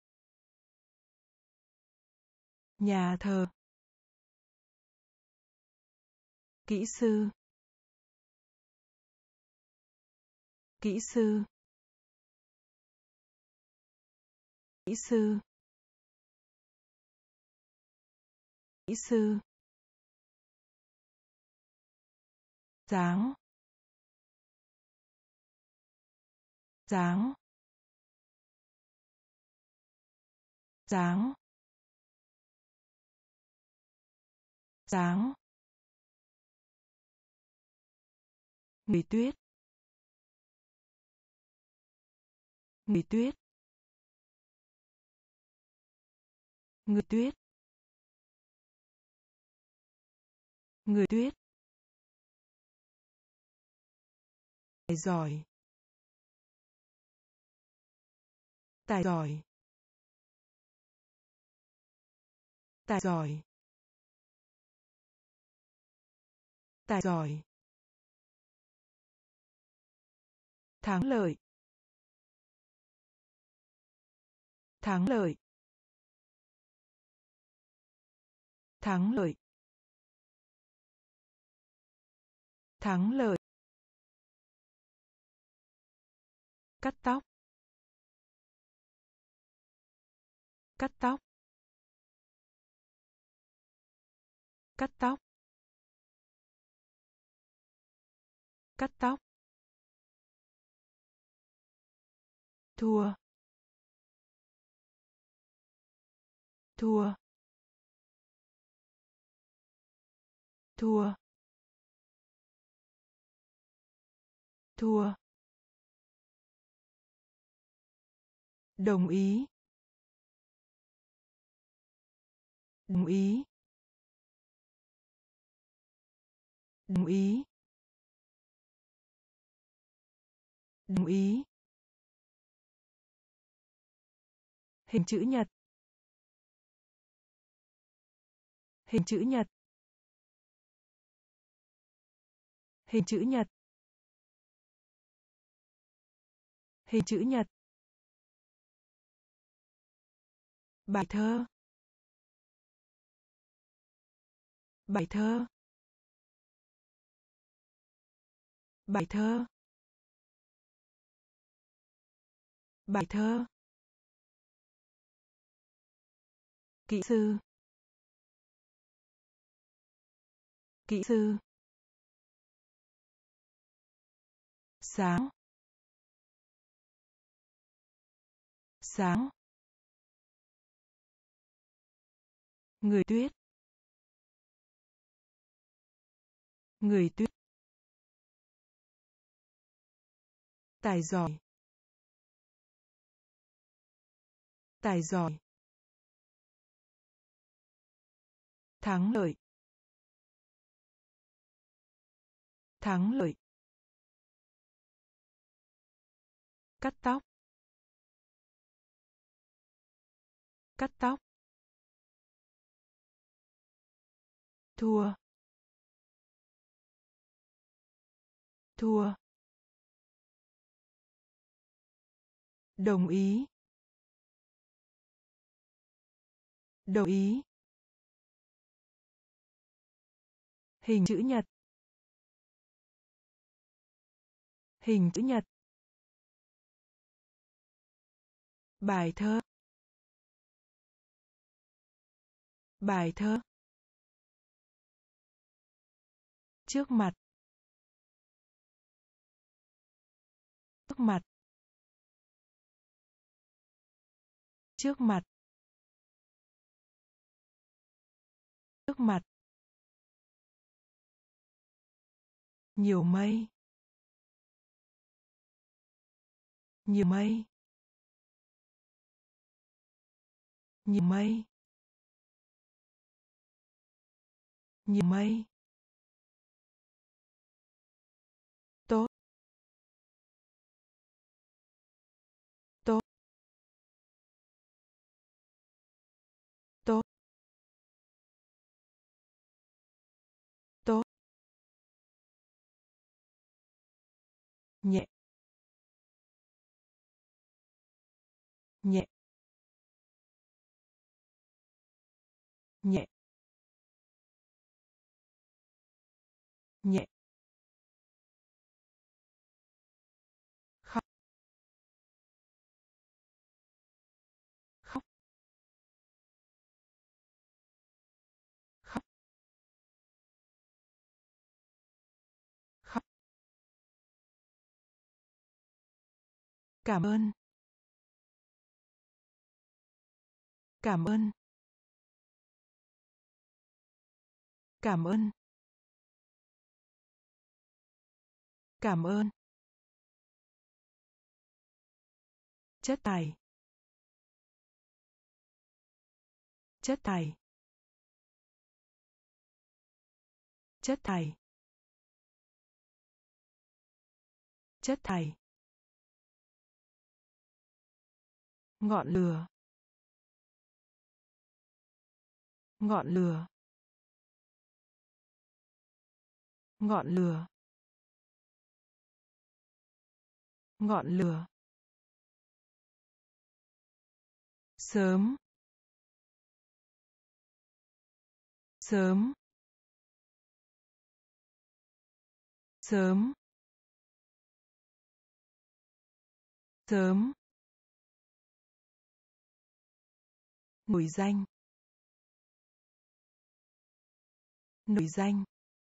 Nhà thờ. Kỹ sư. Kỹ sư. Kỹ sư. Kỹ sư. Dáng. Dáng. Dáng. Dáng. Người tuyết. Người tuyết. Người tuyết. Người tuyết. Tài giỏi. Tài giỏi. Tài giỏi. Tài giỏi. Thắng lợi. Thắng lợi. Thắng lợi. Thắng lợi. Cắt tóc. Cắt tóc. Cắt tóc. Cắt tóc. Thua. Thua. Thua. Thua. Đồng ý. Đồng ý. Đồng ý. Đồng ý. Hình chữ nhật. Hình chữ nhật. Hình chữ nhật. Hình chữ nhật. Bài thơ. Bài thơ. Bài thơ. Bài thơ. Kỹ sư. Kỹ sư. Sáng. Sáng. Người tuyết. Người tuyết. Tài giỏi. Tài giỏi. Thắng lợi. Thắng lợi. Cắt tóc. Cắt tóc. Thua. Thua. Đồng ý. Đồng ý. Hình chữ nhật. Hình chữ nhật. Bài thơ. Bài thơ. Trước mặt. Trước mặt. Trước mặt. Trước mặt. Nhiều mây. Nhiều mây. Nhiều mây. Nhiều mây. Tốt. Tốt. Tốt. Tốt. Nhẹ. Nhẹ. Nhẹ. Nhẹ. Khóc. Khóc. Khóc. Khóc. Cảm ơn. Cảm ơn. Cảm ơn. Cảm ơn. Chất thải. Chất thải. Chất thải. Chất thải. Ngọn lửa. Ngọn lửa. Ngọn lửa. Ngọn lửa. Sớm. Sớm. Sớm. Sớm. Nổi danh. Nổi danh.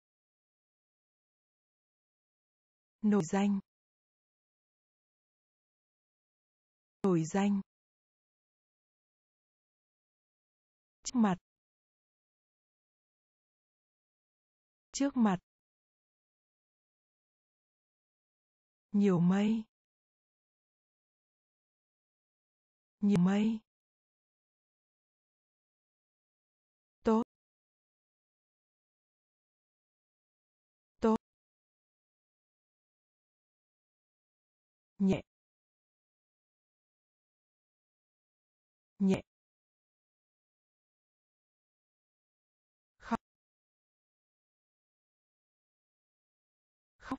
Nổi danh. Nổi danh. Trước mặt. Trước mặt. Nhiều mây. Nhiều mây. Tốt. Tốt. Nhẹ. Nhẹ. Khóc. Khóc.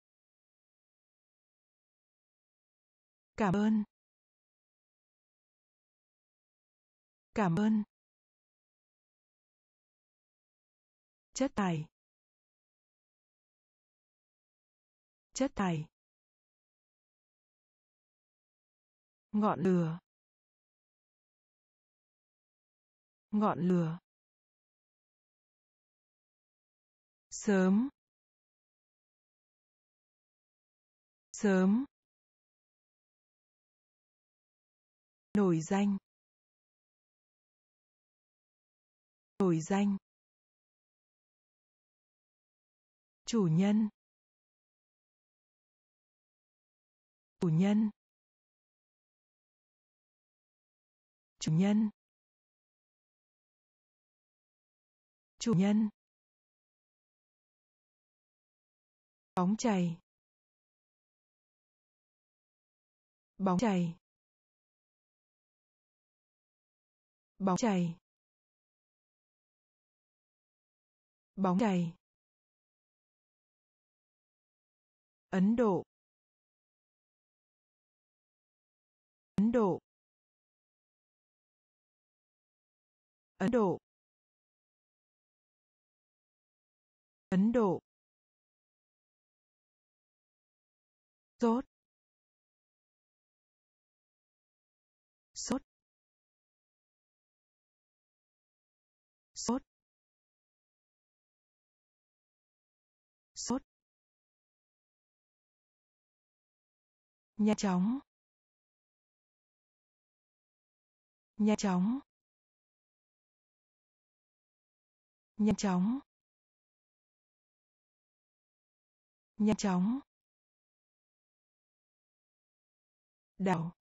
Cảm ơn. Cảm ơn. Chất thải. Chất thải. Ngọn lửa. Ngọn lửa. Sớm. Sớm. Nổi danh. Nổi danh. Chủ nhân. Chủ nhân. Chủ nhân. Chủ nhân. Bóng chày. Bóng chày. Bóng chày. Bóng chày. Ấn Độ. Ấn Độ. Ấn Độ. Ấn Độ. Sốt. Sốt. Sốt. Sốt. Nhanh chóng. Nhanh chóng. Nhanh chóng. Nhanh chóng. Đào.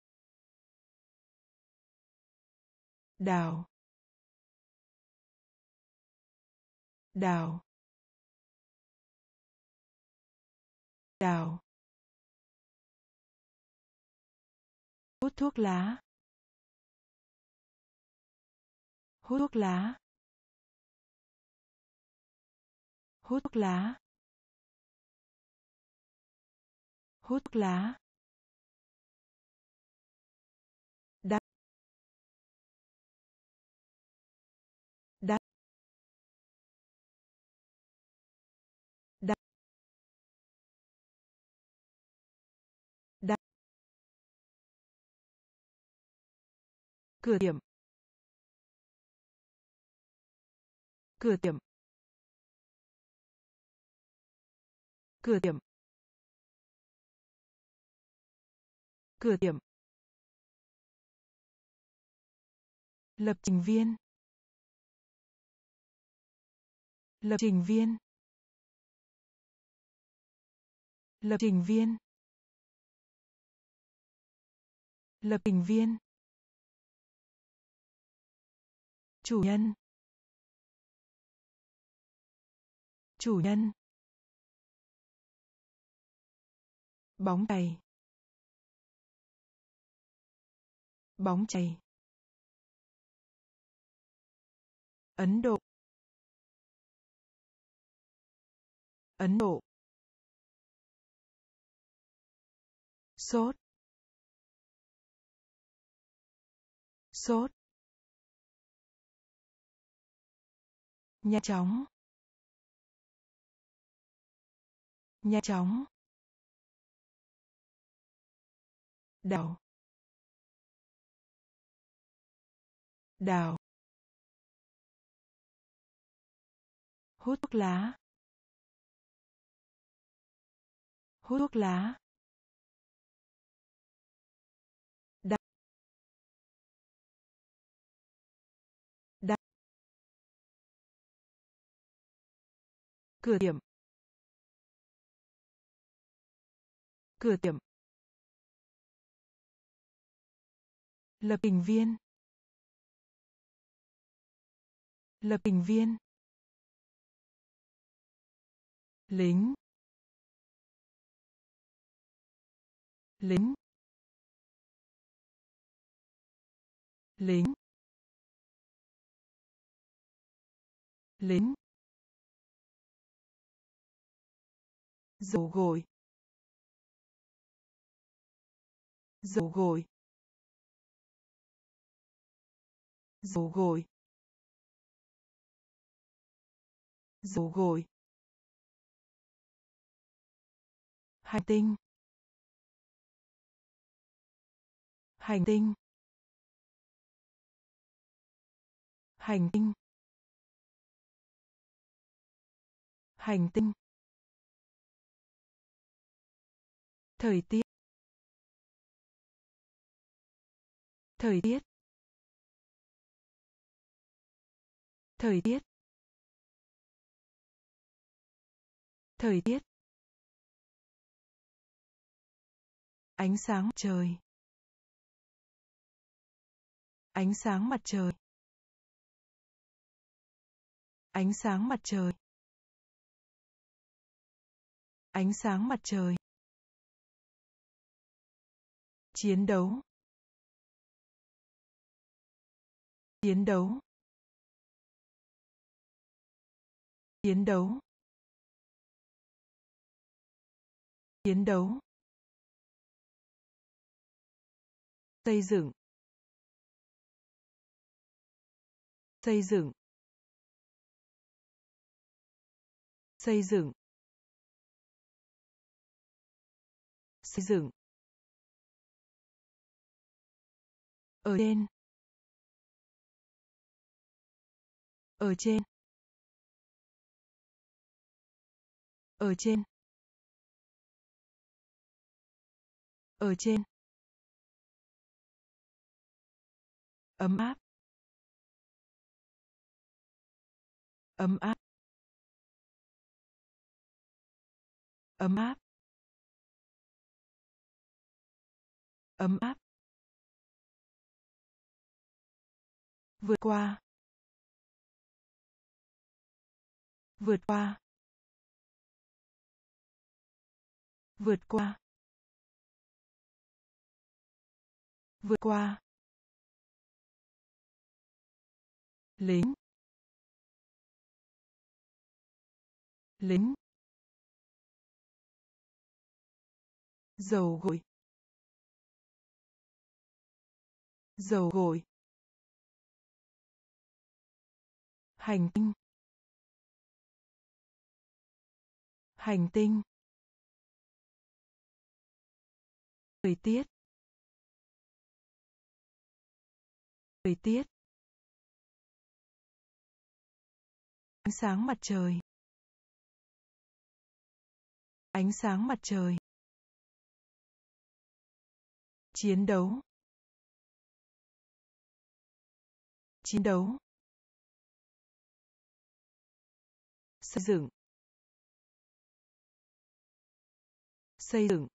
Đào. Đào. Đào. Hút thuốc lá. Hút thuốc lá. Hút thuốc lá. Hút thuốc lá. Đắt. Đắt. Đắt. Đắt. Cửa tiệm. Cửa tiệm. Cửa tiệm. Cửa tiệm. Lập trình viên. Lập trình viên. Lập trình viên. Lập trình viên. Chủ nhân. Chủ nhân. Bóng chày. Bóng chày. Ấn Độ. Ấn Độ. Sốt. Sốt. Nhanh chóng. Nhanh chóng. Đào. Đào. Hút thuốc lá. Hút thuốc lá. Đắt. Đắt. Cửa tiệm. Cửa tiệm. Lập trình viên. Lập trình viên. Lính. Lính. Lính. Lính. Dầu gội. Dầu gội. Dầu gội. Dầu gội. Hành tinh. Hành tinh. Hành tinh. Hành tinh. Thời tiết. Thời tiết. Thời tiết. Thời tiết. Ánh sáng mặt trời. Ánh sáng mặt trời. Ánh sáng mặt trời. Ánh sáng mặt trời. Chiến đấu. Chiến đấu. Chiến đấu. Chiến đấu. Xây dựng. Xây dựng. Xây dựng. Xây dựng. Ở trên. Ở trên. Ở trên. Ở trên. Ấm áp. Ấm áp. Ấm áp. Ấm áp. Vượt qua. Vượt qua. Vượt qua. Vượt qua. Lính. Lính. Dầu gội. Dầu gội. Hành tinh. Hành tinh. Thời tiết. Thời tiết. Ánh sáng mặt trời. Ánh sáng mặt trời. Chiến đấu. Chiến đấu. Xây dựng. Xây dựng.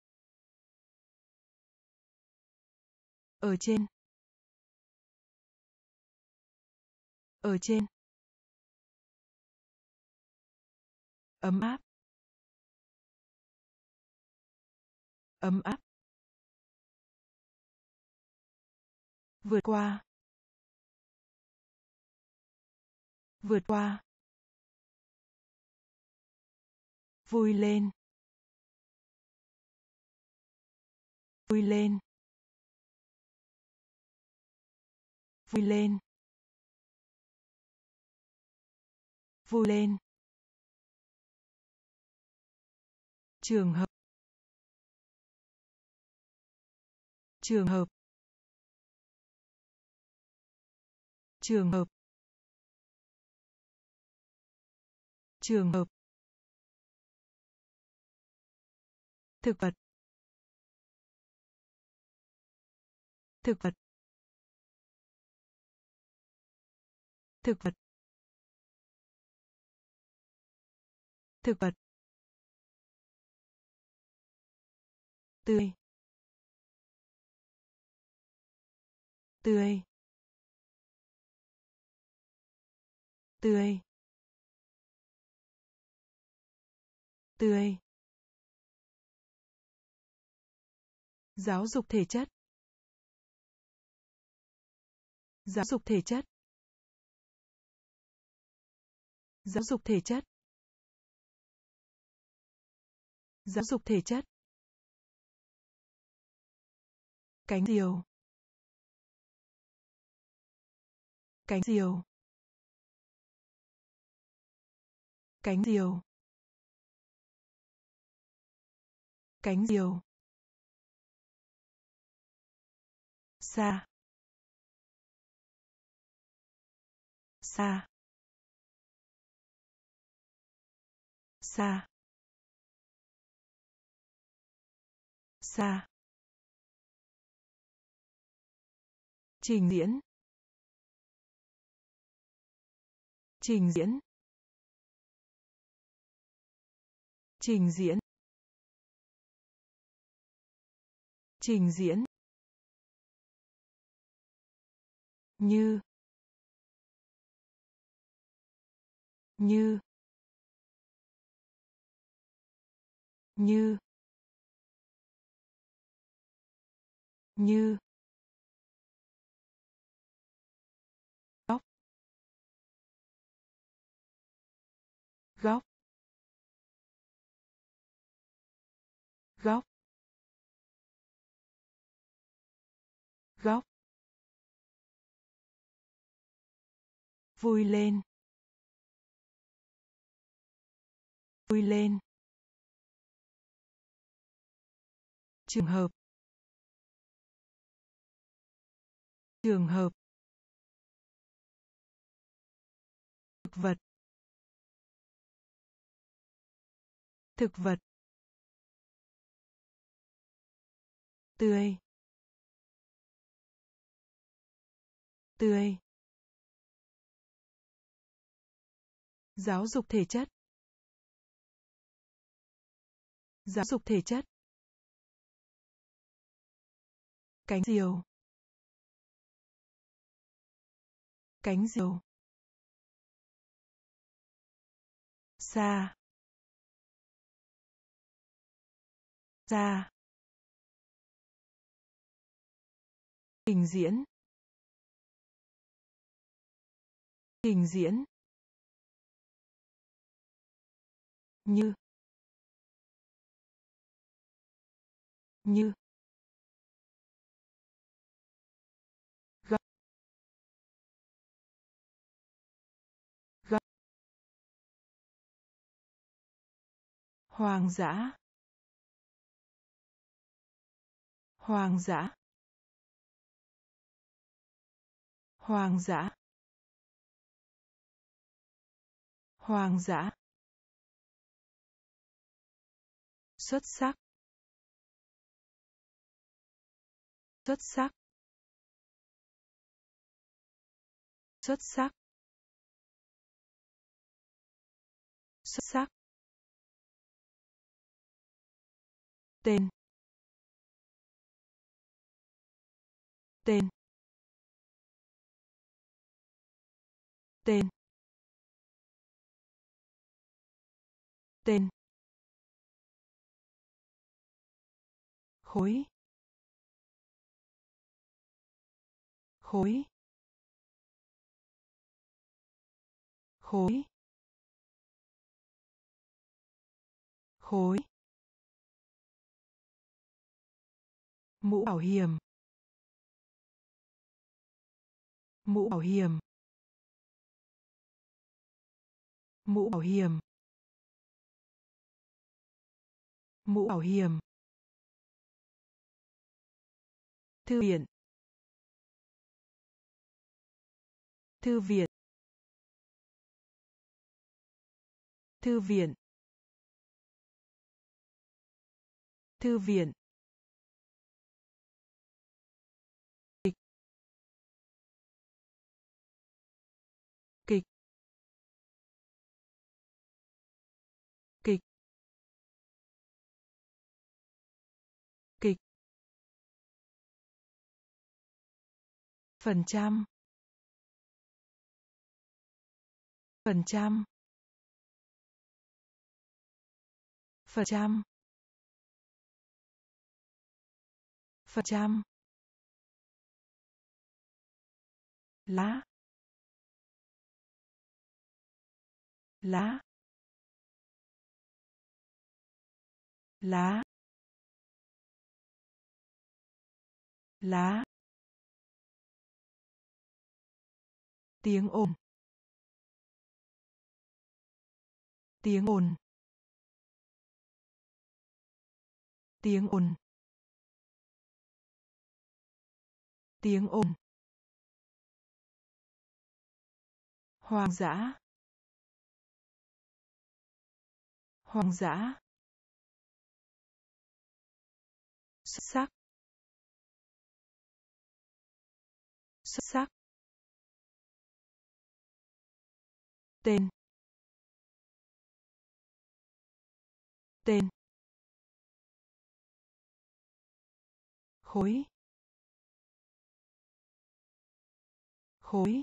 Ở trên. Ở trên. Ấm áp. Ấm áp. Vượt qua. Vượt qua. Vui lên. Vui lên. Vui lên. Vui lên. Trường hợp. Trường hợp. Trường hợp. Trường hợp. Thực vật. Thực vật. Thực vật. Thực vật. Tươi. Tươi. Tươi. Tươi. Giáo dục thể chất. Giáo dục thể chất. Giáo dục thể chất. Giáo dục thể chất. Cánh diều. Cánh diều. Cánh diều. Cánh diều. Xa. Xa. Xa. Xa. Trình diễn. Trình diễn. Trình diễn. Trình diễn. Như. Như. Như. như, góc, góc, góc, góc, vui lên, vui lên, trường hợp, trường hợp, thực vật, thực vật, tươi, tươi, giáo dục thể chất, giáo dục thể chất, cánh diều, cánh diều, xa, xa, trình diễn, trình diễn, như, như, góc, góc, hoang dã, hoang dã, hoang dã, hoang dã, xuất sắc, xuất sắc, xuất sắc, xuất sắc, tên, tên, tên, tên, khối, khối, khối, khối, mũ bảo hiểm, mũ bảo hiểm, mũ bảo hiểm, mũ bảo hiểm, thư viện, thư viện, thư viện, thư viện, kịch, kịch, kịch, kịch, phần trăm, phần trăm, phần trăm, phần trăm, lá, lá, lá, lá, tiếng ồn, tiếng ồn, tiếng ồn, tiếng ồn, hoang dã, hoang dã, xuất sắc, xuất sắc, tên, tên, khối, khối,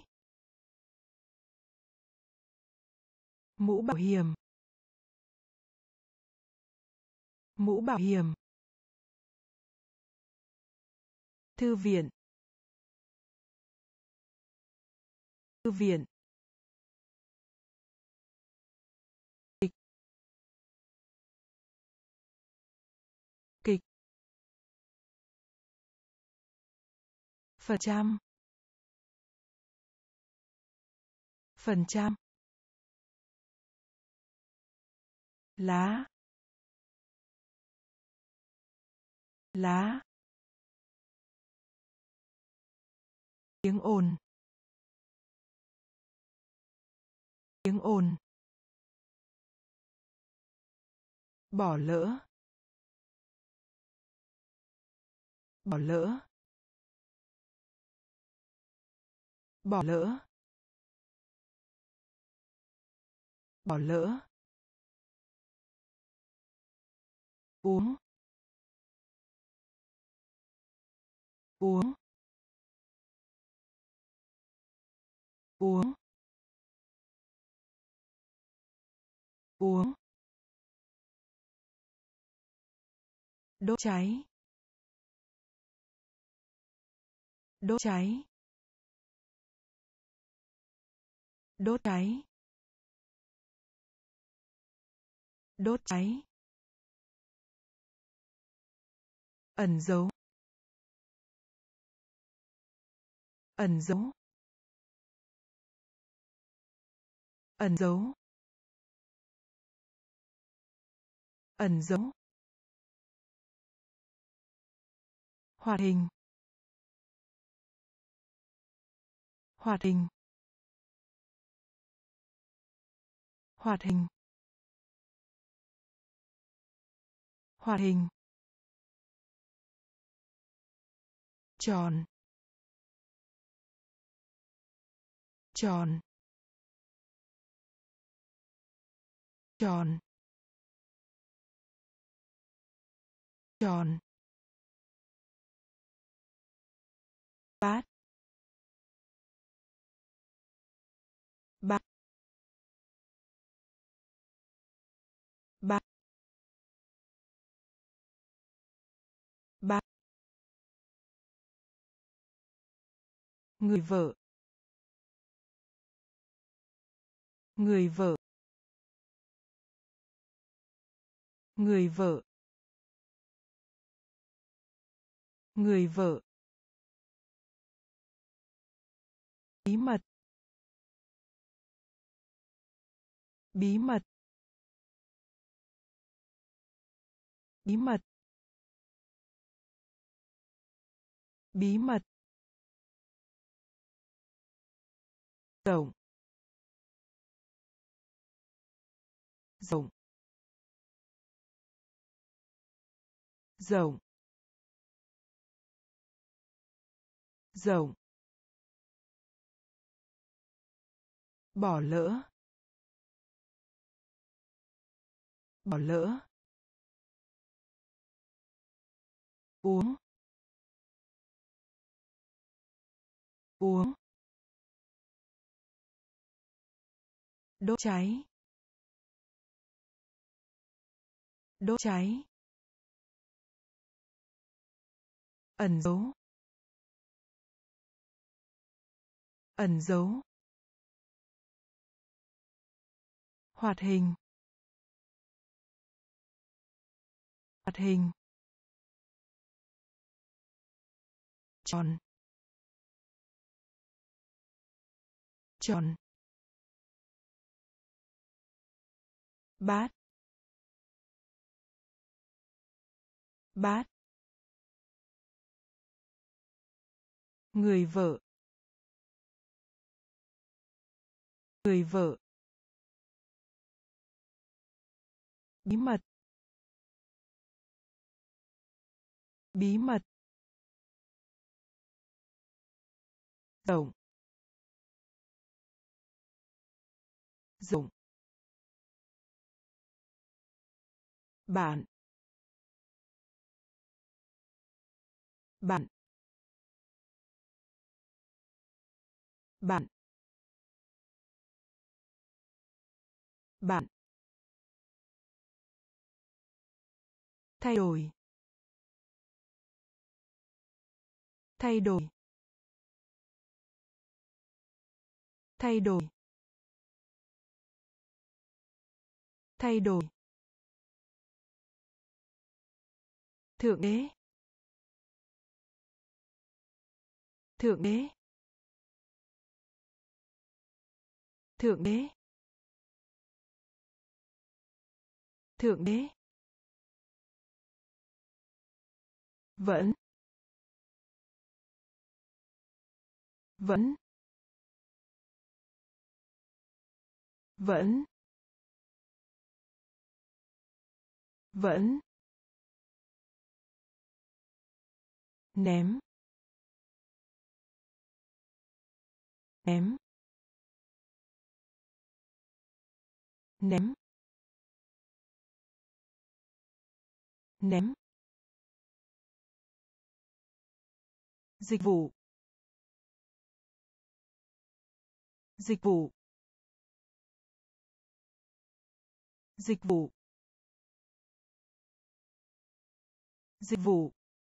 mũ bảo hiểm, mũ bảo hiểm, Thư viện. Thư viện. Kịch. Kịch. Phần trăm. Phần trăm. Lá. Lá. Tiếng ồn. Tiếng ồn. Bỏ lỡ. Bỏ lỡ. Bỏ lỡ. Bỏ lỡ. Uống. Uống. Uống. Uống. Đốt cháy. Đốt cháy. Đốt cháy. Đốt cháy. Ẩn dấu. Ẩn dấu. Ẩn dấu. Ẩn dấu. Hoạt hình. Hoạt hình. Hoạt hình. Hoạt hình. Tròn. Tròn. Tròn. Tròn. Bát. Bát. Bát. Bát. Người vợ. Người vợ. Người vợ. Người vợ. Bí mật. Bí mật. Bí mật. Bí mật. Rộng. Rộng. Rộng. Rộng. Bỏ lỡ. Bỏ lỡ. Uống. Uống. Đốt cháy. Đốt cháy. Ẩn dấu. Ẩn dấu. Hoạt hình. Hoạt hình. Tròn. Tròn. Bát. Bát. Người vợ. Người vợ. Bí mật. Bí mật. Rộng. Rộng. Bạn. Bạn. Bạn. Bạn. Thay đổi. Thay đổi. Thay đổi. Thay đổi. Thượng đế. Thượng đế. Thượng đế. Thượng đế. Vẫn. Vẫn. Vẫn. Vẫn. Ném. Ném. Ném. Ném. Dịch vụ. Dịch vụ. Dịch vụ. Dịch vụ.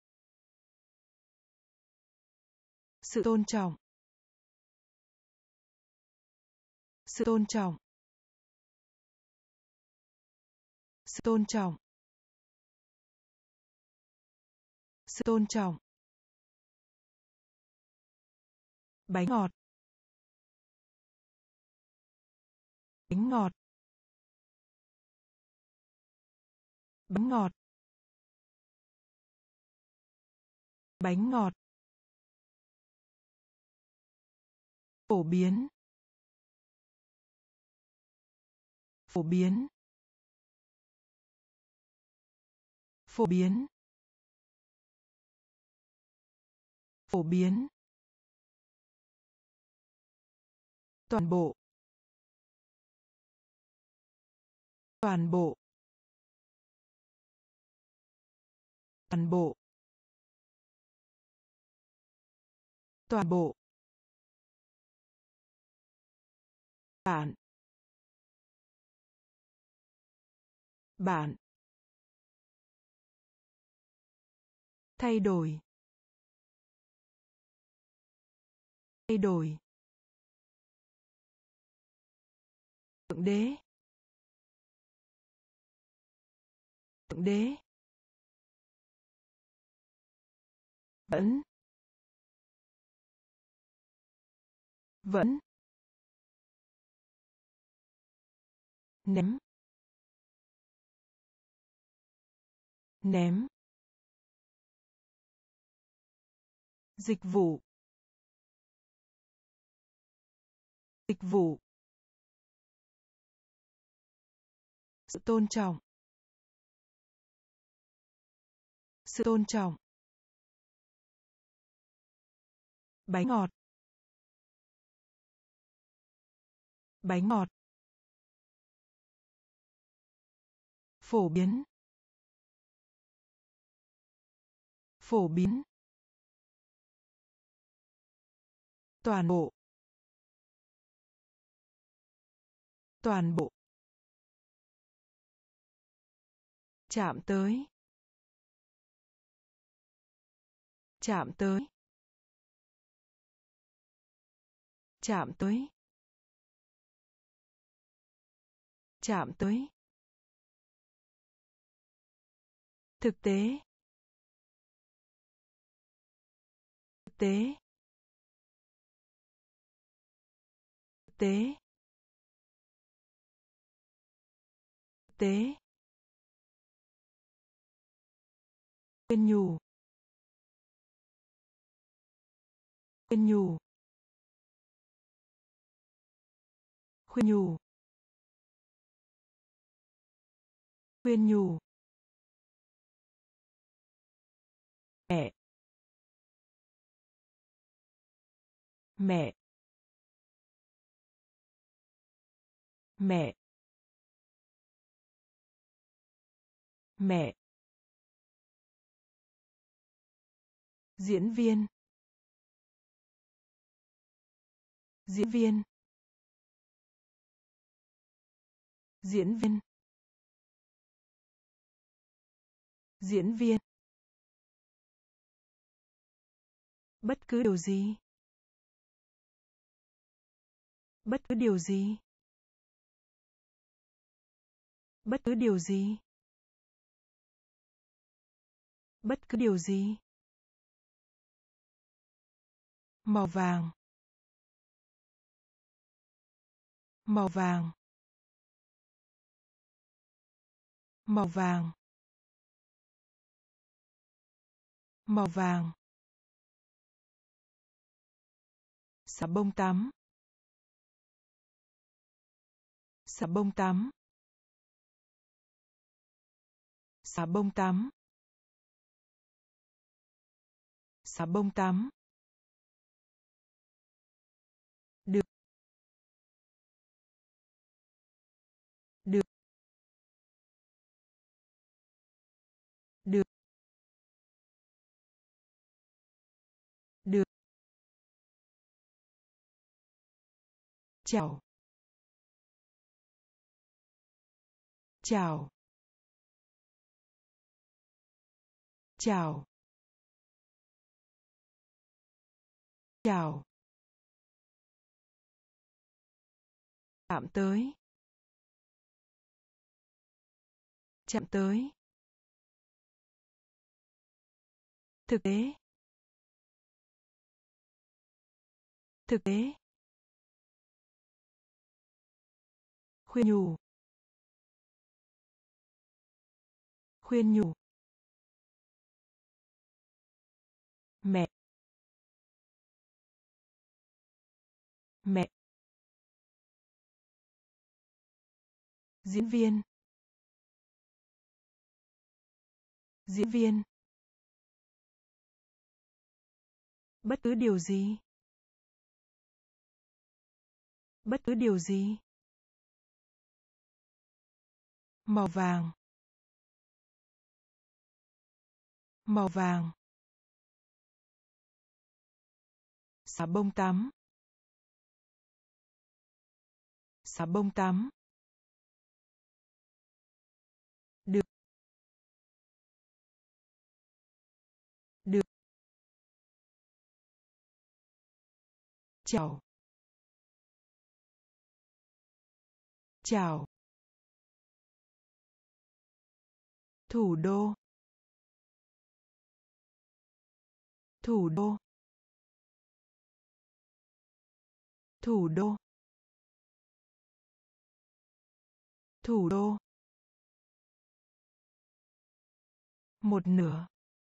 Sự tôn trọng. Sự tôn trọng. Sự tôn trọng. Sự tôn trọng. Bánh ngọt. Bánh ngọt. Bánh ngọt. Bánh ngọt. Phổ biến. Phổ biến. Phổ biến. Phổ biến. Toàn bộ. Toàn bộ. Toàn bộ. Toàn bộ. Bạn. Bạn. Thay đổi. Thay đổi. Thượng đế. Thượng đế. Vẫn. Vẫn. Ném. Ném. Dịch vụ. Dịch vụ. Sự tôn trọng. Sự tôn trọng. Bánh ngọt. Bánh ngọt. Phổ biến. Phổ biến. Toàn bộ. Toàn bộ. Chạm tới. Chạm tới. Chạm tới. Chạm tới. Thực tế. Thực tế. Thực tế. Thực tế. Khuyên nhủ. Khuyên nhủ. Khuyên nhủ. Khuyên nhủ. Mẹ. Mẹ. Mẹ. Mẹ. Diễn viên. Diễn viên. Diễn viên. Diễn viên. Bất cứ điều gì. Bất cứ điều gì. Bất cứ điều gì. Bất cứ điều gì. Màu vàng. Màu vàng. Màu vàng. Màu vàng. Xà bông tắm. Xà bông tắm. Xà bông tắm. Xà bông tắm. Được. Được. Được. Được. Chào. Chào. Chào. Chào. Chạm tới. Chạm tới. Thực tế. Thực tế. Khuyên nhủ. Khuyên nhủ. Mẹ. Mẹ. Diễn viên. Diễn viên. Bất cứ điều gì. Bất cứ điều gì. Màu vàng. Màu vàng. Xà bông tắm. Xà bông tắm. Được. Được. Chào. Chào. Thủ đô. Thủ đô. Thủ đô. Thủ đô. Một nửa.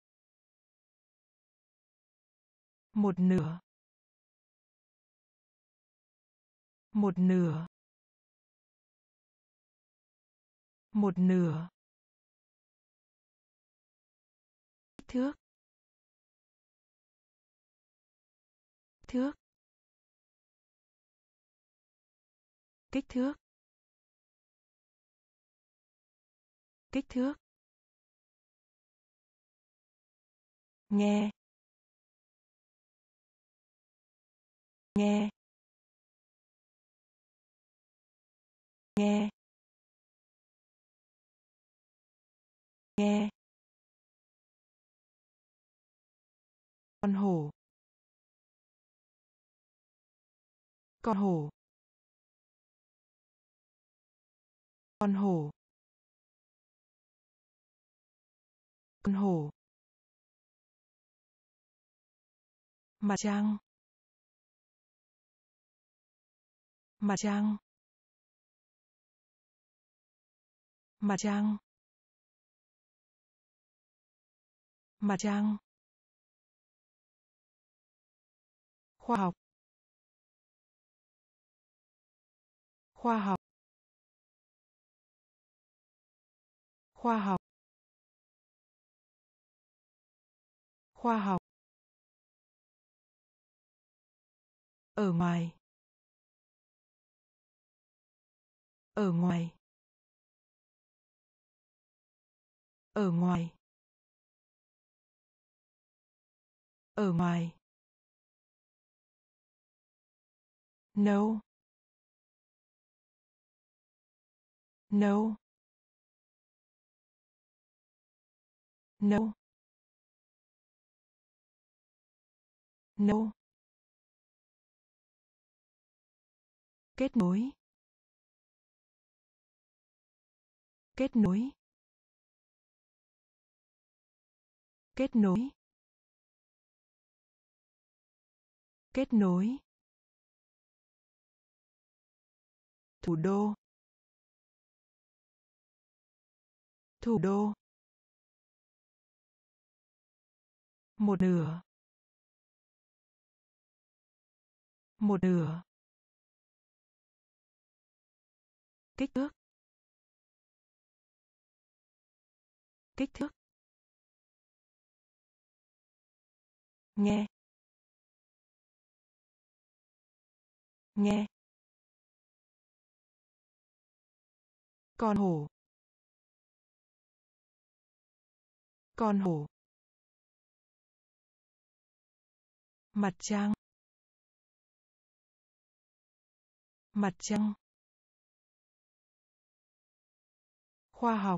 Một nửa. Một nửa. Một nửa. Kích thước. Thước. Kích thước. Kích thước. Nghe. Nghe. Nghe. Nghe. Con hổ. Con hổ. Con hổ. Con hổ. Mặt trăng. Mặt trăng. Mặt trăng. Mặt trăng. Khoa học. Khoa học. Khoa học. Khoa học. Ở ngoài. Ở ngoài. Ở ngoài. Ở ngoài. No. No. No. No. Kết nối. Kết nối. Kết nối. Kết nối. Thủ đô. Thủ đô. Một nửa. Một nửa. Kích thước. Kích thước. Nghe. Nghe. Con hổ. Con hổ. Mặt trăng. Mặt trăng. Khoa học.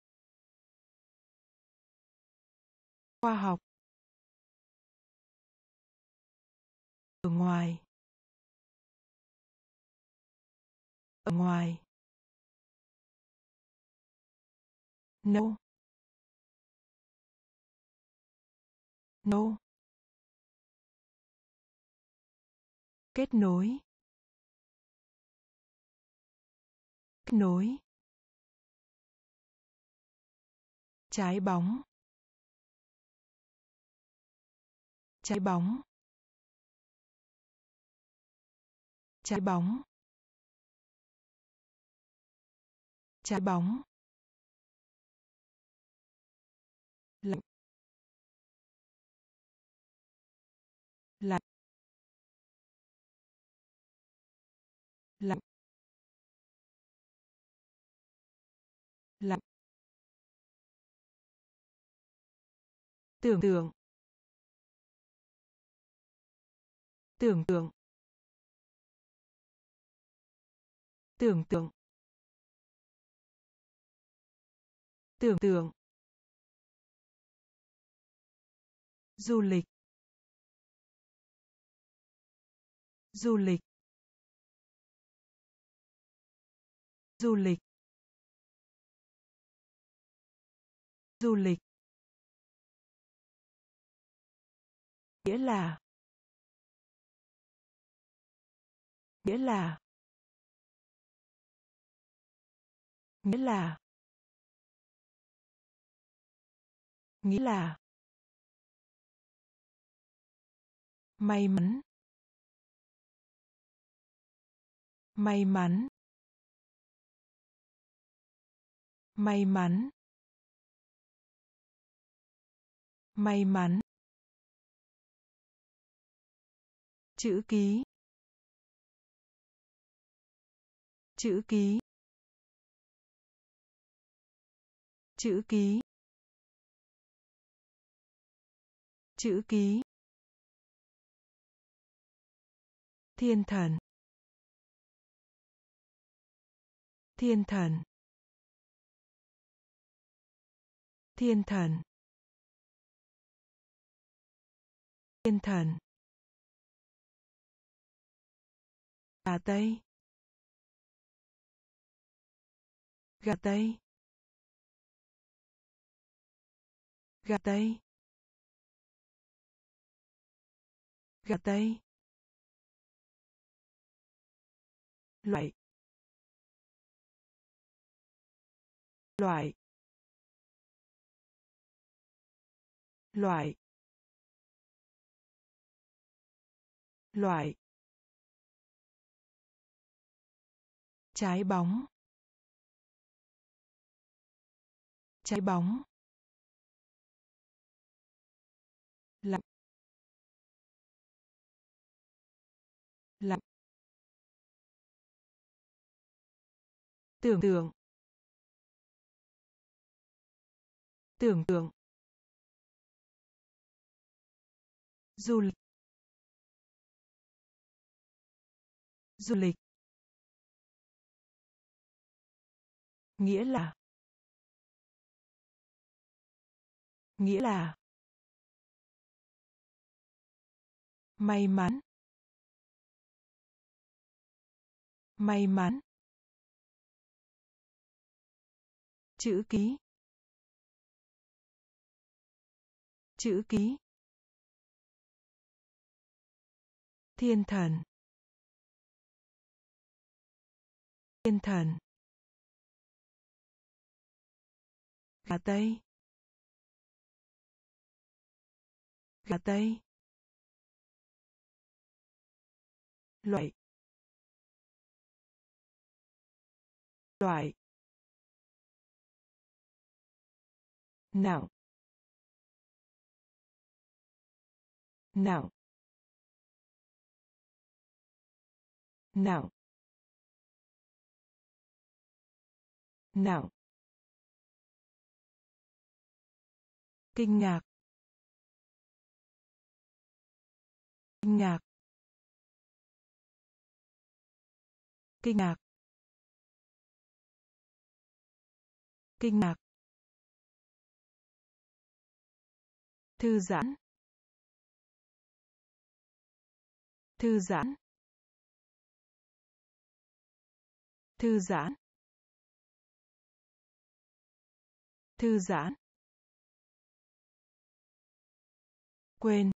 Khoa học. Ở ngoài. Ở ngoài. No. No. Kết nối. Kết nối. Trái bóng. Trái bóng. Trái bóng. Trái bóng. Lạnh. Lạnh. Lạnh. Lạnh. Tưởng tượng. Tưởng tượng. Tưởng tượng. Tưởng tượng. Du lịch. Du lịch. Du lịch. Du lịch. Nghĩa là. Nghĩa là. Nghĩa là. Nghĩa là. May mắn. May mắn. May mắn. May mắn. Chữ ký. Chữ ký. Chữ ký. Chữ ký. Thiên thần. Thiên thần. Thiên thần. Thiên thần. Gà Tây. Gà Tây. Gà Tây. Gà Tây. Loại. Loại. Loại. Loại. Trái bóng. Trái bóng. Lạnh. Lạnh. Tưởng tượng. Tưởng tượng. Du lịch. Du lịch. Nghĩa là. Nghĩa là. May mắn. May mắn. Chữ ký. Chữ ký. Thiên thần. Thiên thần. Gà tây. Gà tây. Loại. Loại. Nặng. Nặng. Nặng. Nặng. Kinh ngạc. Kinh ngạc. Kinh ngạc. Kinh ngạc. Thư giãn. Thư giãn. Thư giãn. Thư giãn. Quên.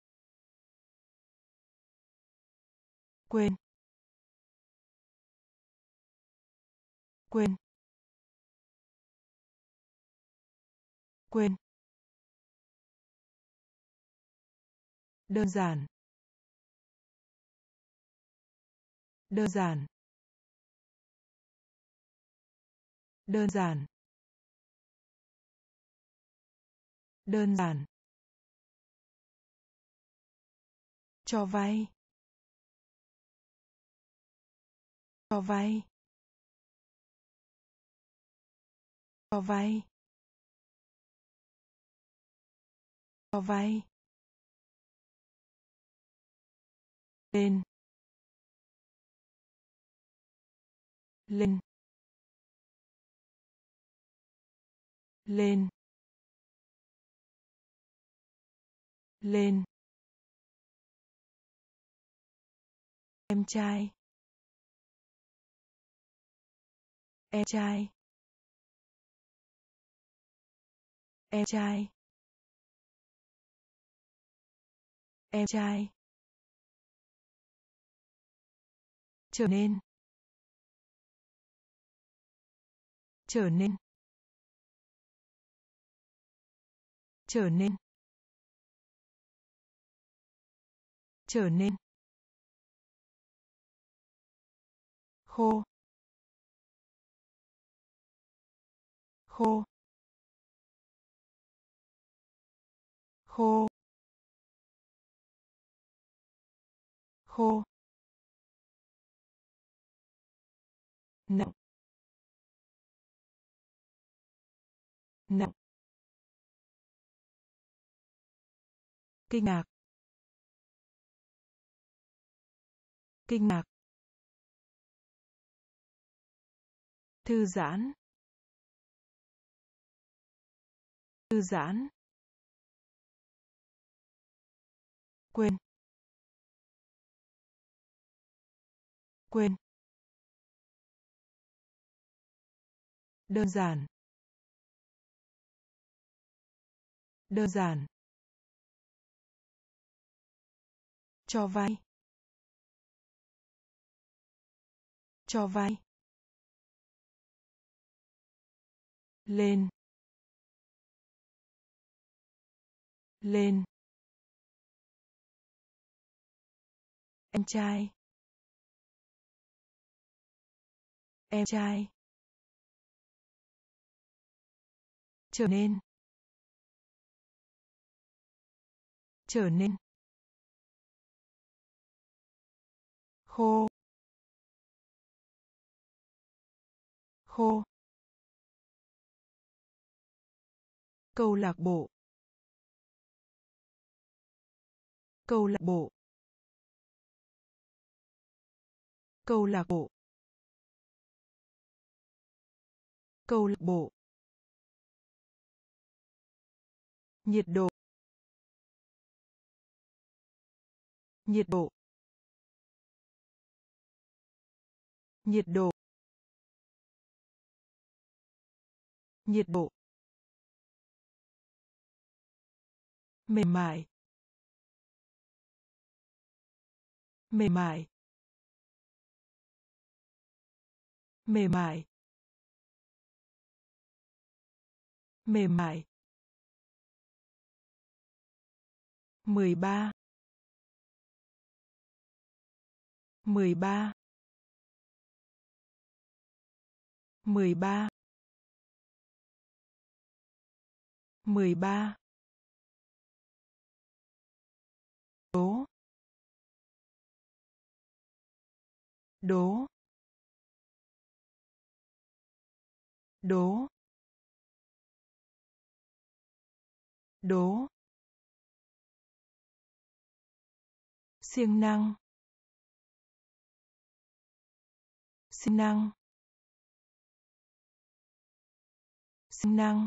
Quên. Quên. Quên. Đơn giản. Đơn giản. Đơn giản. Đơn giản. Cho vay. Cho vay. Cho vay. Cho vay. Lên. Lên. Lên. Lên. Em trai. Em trai. Em trai. Em trai. Trở nên. Trở nên. Trở nên. Trở nên. Khô. Khô. Khô. Khô. Nặng. Nặng. Kinh ngạc. Kinh ngạc. Thư giãn. Thư giãn. Quên. Quên. Đơn giản. Đơn giản. Cho vay. Cho vay. Lên. Lên. Em trai. Em trai. Trở nên. Trở nên. Khô. Khô. Câu lạc bộ. Câu lạc bộ. Câu lạc bộ. Câu lạc bộ. Nhiệt độ. nhiệt độ, nhiệt độ, nhiệt độ, mềm mại, mềm mại, mềm mại, mềm mại, mười ba, mười ba, mười ba, mười ba, đố, đố, đố, đố, siêng năng, siêng năng, siêng năng,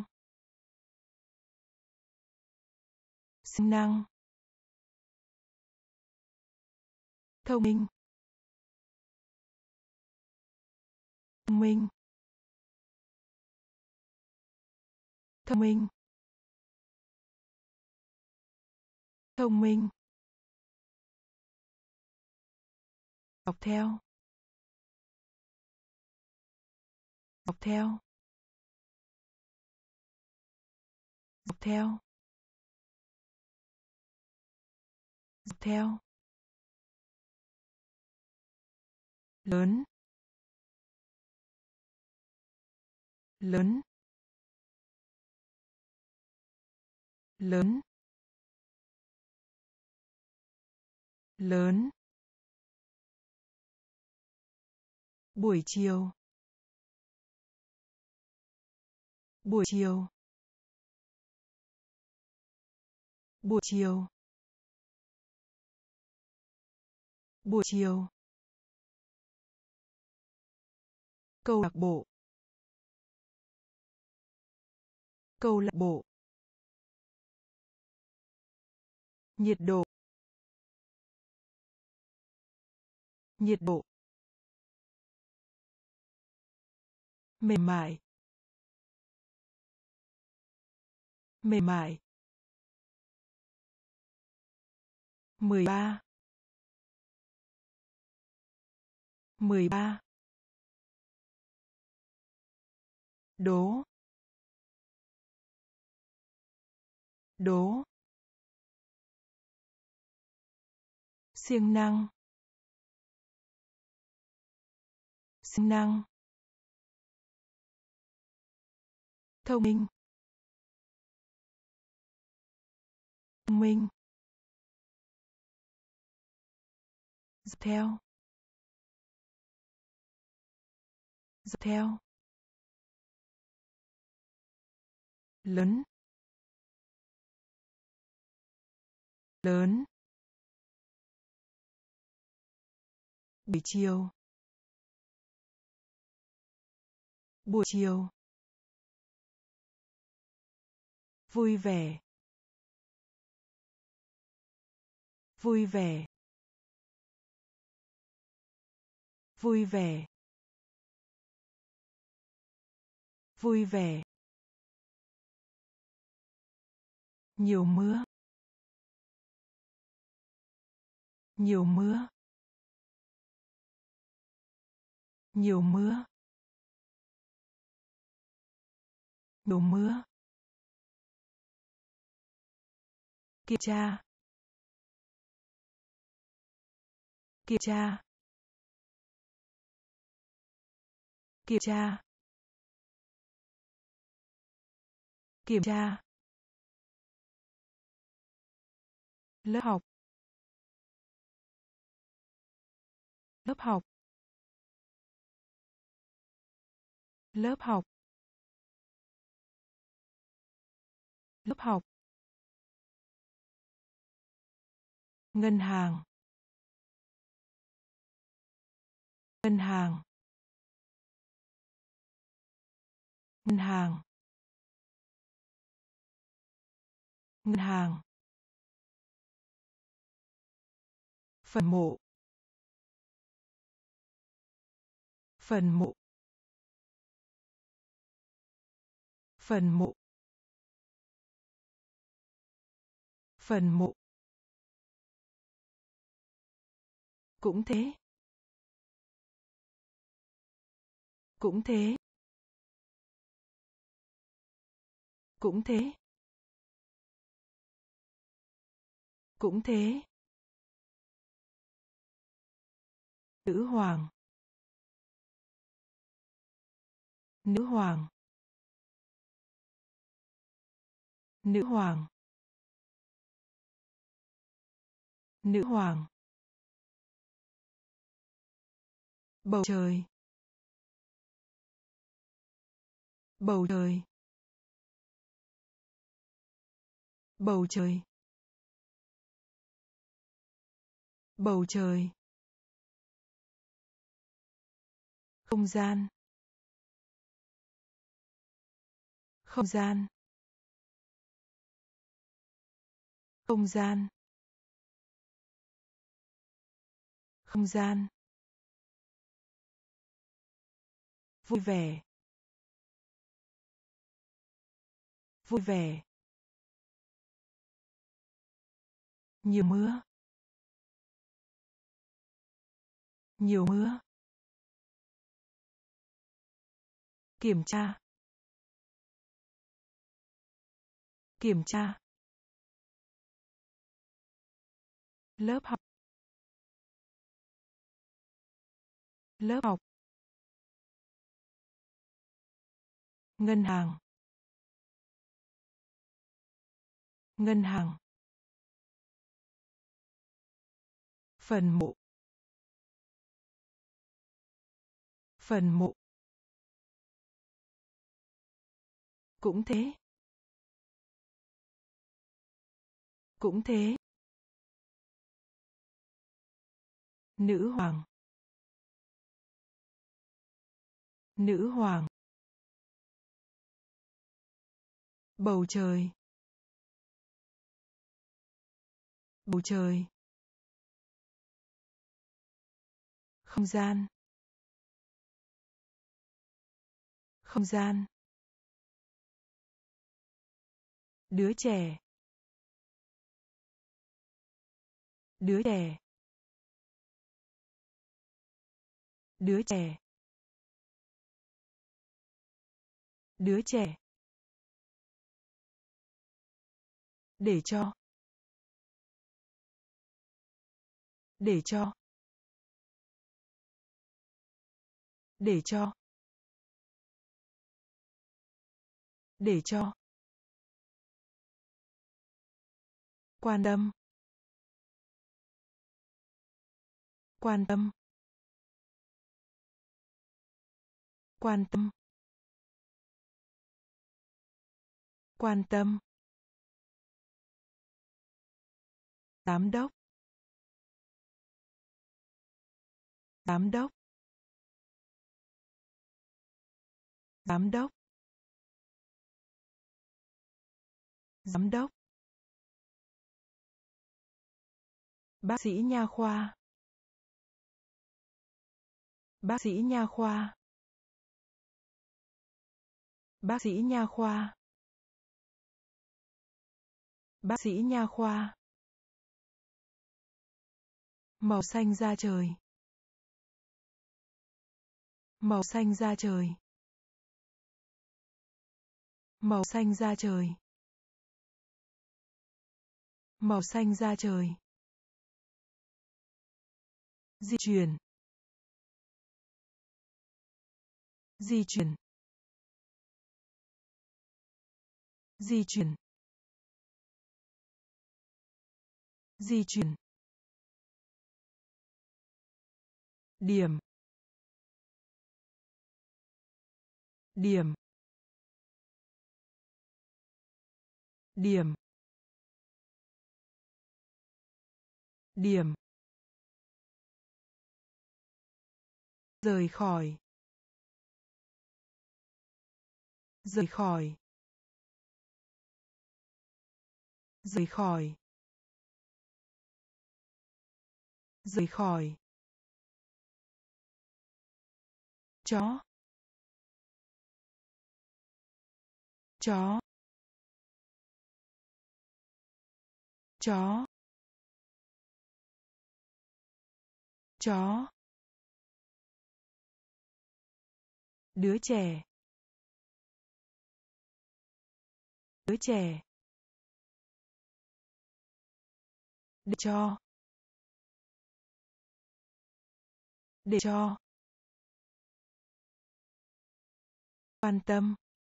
siêng năng, thông minh, thông minh, thông minh, thông minh, học theo, học theo, học theo, học theo, lớn, lớn, lớn, lớn, buổi chiều, buổi chiều, buổi chiều, buổi chiều, câu lạc bộ, câu lạc bộ, nhiệt độ, nhiệt độ, mềm mại, mềm mại, mười ba, mười ba, đố, đố, siêng năng, siêng năng, thông minh, thông minh, dọc theo, dọc theo, lớn, lớn, buổi chiều, buổi chiều, vui vẻ, vui vẻ, vui vẻ, vui vẻ, nhiều mưa, nhiều mưa, nhiều mưa, nhiều mưa, kiểm tra, kiểm tra, kiểm tra, kiểm tra, lớp học, lớp học, lớp học, lớp học, ngân hàng, ngân hàng, ngân hàng, ngân hàng, Phần mộ. Phần mộ. Phần mộ. Phần mộ. Cũng thế. Cũng thế. Cũng thế. Cũng thế. Nữ hoàng. Nữ hoàng. Nữ hoàng. Nữ hoàng. Bầu trời. Bầu trời. Bầu trời. Bầu trời. Không gian. Không gian. Không gian. Không gian. Vui vẻ. Vui vẻ. Nhiều mưa. Nhiều mưa. Kiểm tra. Kiểm tra. Lớp học. Lớp học. Ngân hàng. Ngân hàng. Phần mộ. Phần mộ. Cũng thế. Cũng thế. Nữ hoàng. Nữ hoàng. Bầu trời. Bầu trời. Không gian. Không gian. Đứa trẻ. Đứa trẻ. Đứa trẻ. Đứa trẻ. Để cho. Để cho. Để cho. Để cho. Quan tâm. Quan tâm. Quan tâm. Quan tâm. Giám đốc. Giám đốc. Giám đốc. Giám đốc. Bác sĩ nha khoa. Bác sĩ nha khoa. Bác sĩ nha khoa. Bác sĩ nha khoa. Màu xanh da trời. Màu xanh da trời. Màu xanh da trời. Màu xanh da trời. Di chuyển. Di chuyển. Di chuyển. Di chuyển. Điểm. Điểm. Điểm. Điểm. Rời khỏi. Rời khỏi. Rời khỏi. Rời khỏi. Chó. Chó. Chó. Chó. Đứa trẻ. Đứa trẻ. Để cho. Để cho. Quan tâm.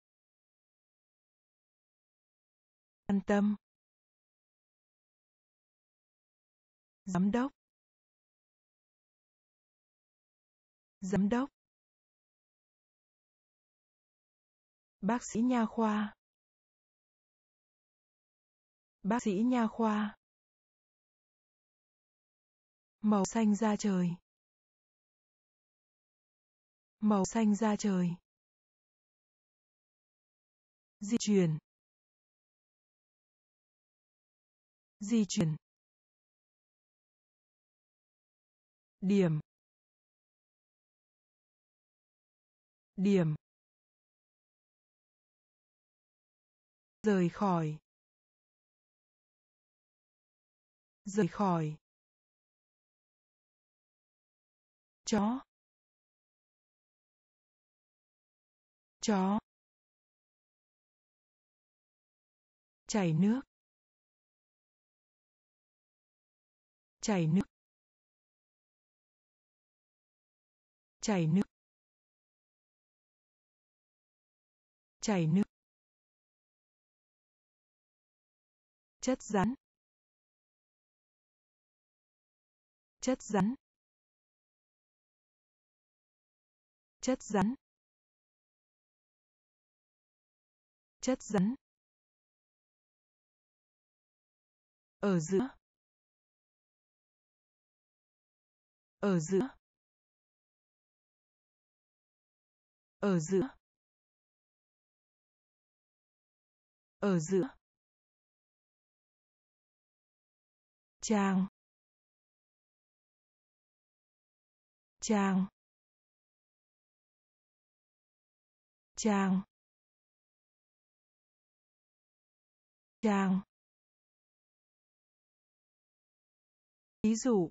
Quan tâm. Giám đốc. Giám đốc. Bác sĩ nha khoa. Bác sĩ nha khoa. Màu xanh da trời. Màu xanh da trời. Di chuyển. Di chuyển. Điểm. Điểm. Rời khỏi. Rời khỏi. Chó. Chó. Chảy nước. Chảy nước. Chảy nước. Chảy nước. Chất rắn. Chất rắn. Chất rắn. Chất rắn. Ở giữa. Ở giữa. Ở giữa. Ở giữa. Trang. Trang. Trang. Trang. Ví dụ.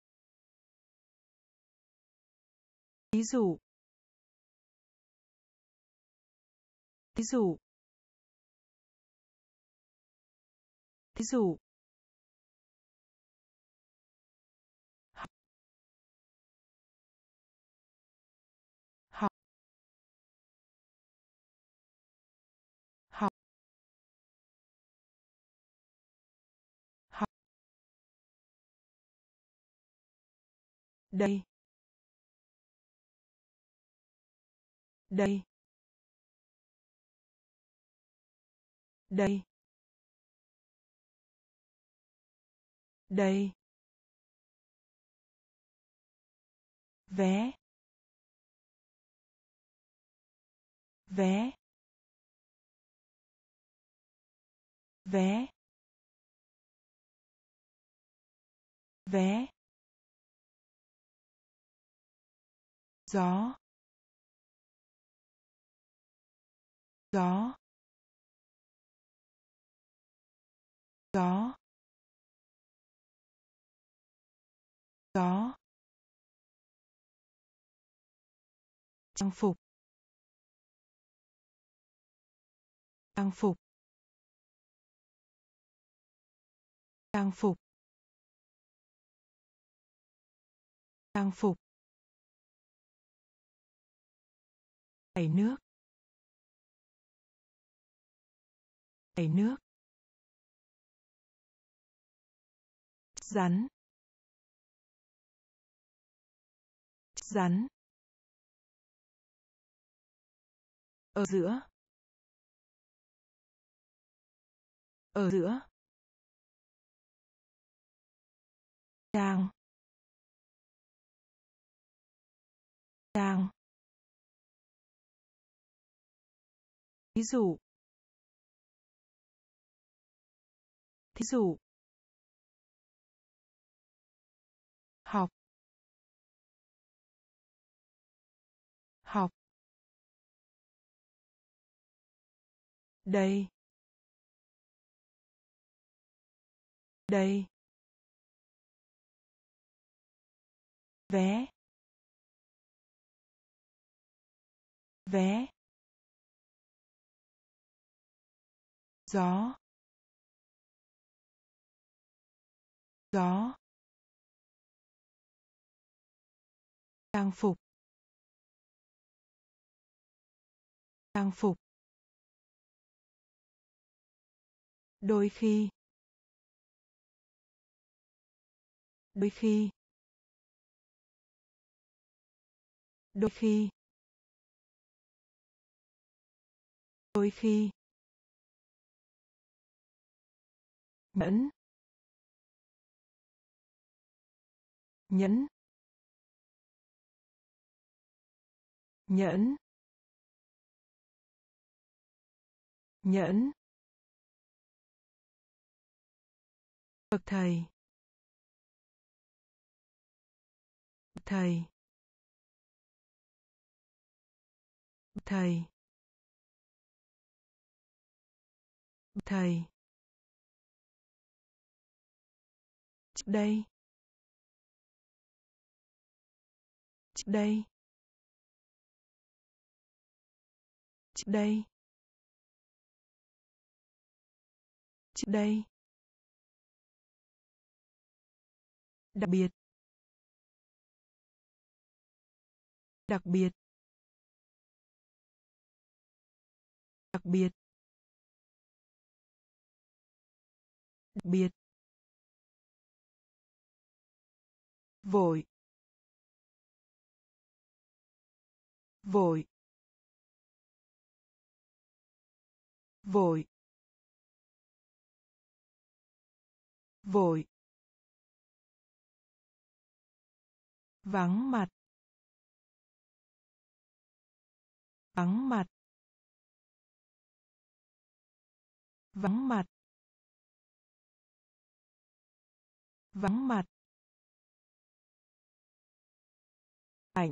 Ví dụ. Ví dụ. Ví dụ. Học. Học. Học. Học. Đây. Đây. Đây. Đây. Vé. Vé. Vé. Vé. Gió. Gió. Gió. Gió. Trang phục. Trang phục. Trang phục. Trang phục. Chảy nước. Chảy nước. Rắn. Rắn. Ở giữa. Ở giữa. Trang. Trang. Ví dụ. Thí dụ. Học. học, đây, đây, vé, vé, gió, gió, trang phục, trang phục, đôi khi, đôi khi, đôi khi, đôi khi, nhẫn, nhẫn, nhẫn, nhẫn, bậc thầy, bậc thầy, bậc thầy, bậc thầy, trước đây, trước đây, trước đây, trước đây, đặc biệt, đặc biệt, đặc biệt, đặc biệt, vội, vội, vội, vội, vắng mặt, vắng mặt, vắng mặt, vắng mặt, mạnh,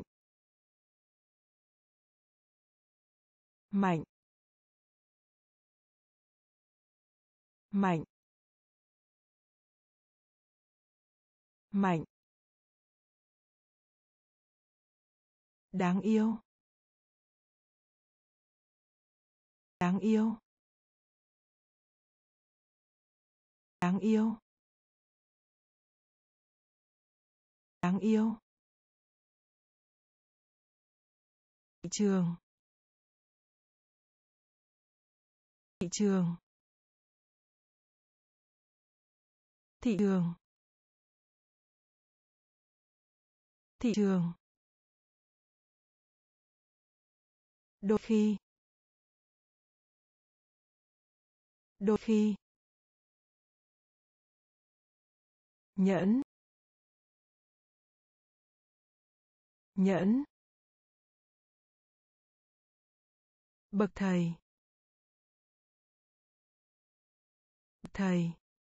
mạnh, mạnh, mạnh, đáng yêu, đáng yêu, đáng yêu, đáng yêu, thị trường, thị trường, thị trường, thị trường, đôi khi, đôi khi, nhẫn, nhẫn, bậc thầy, bậc thầy,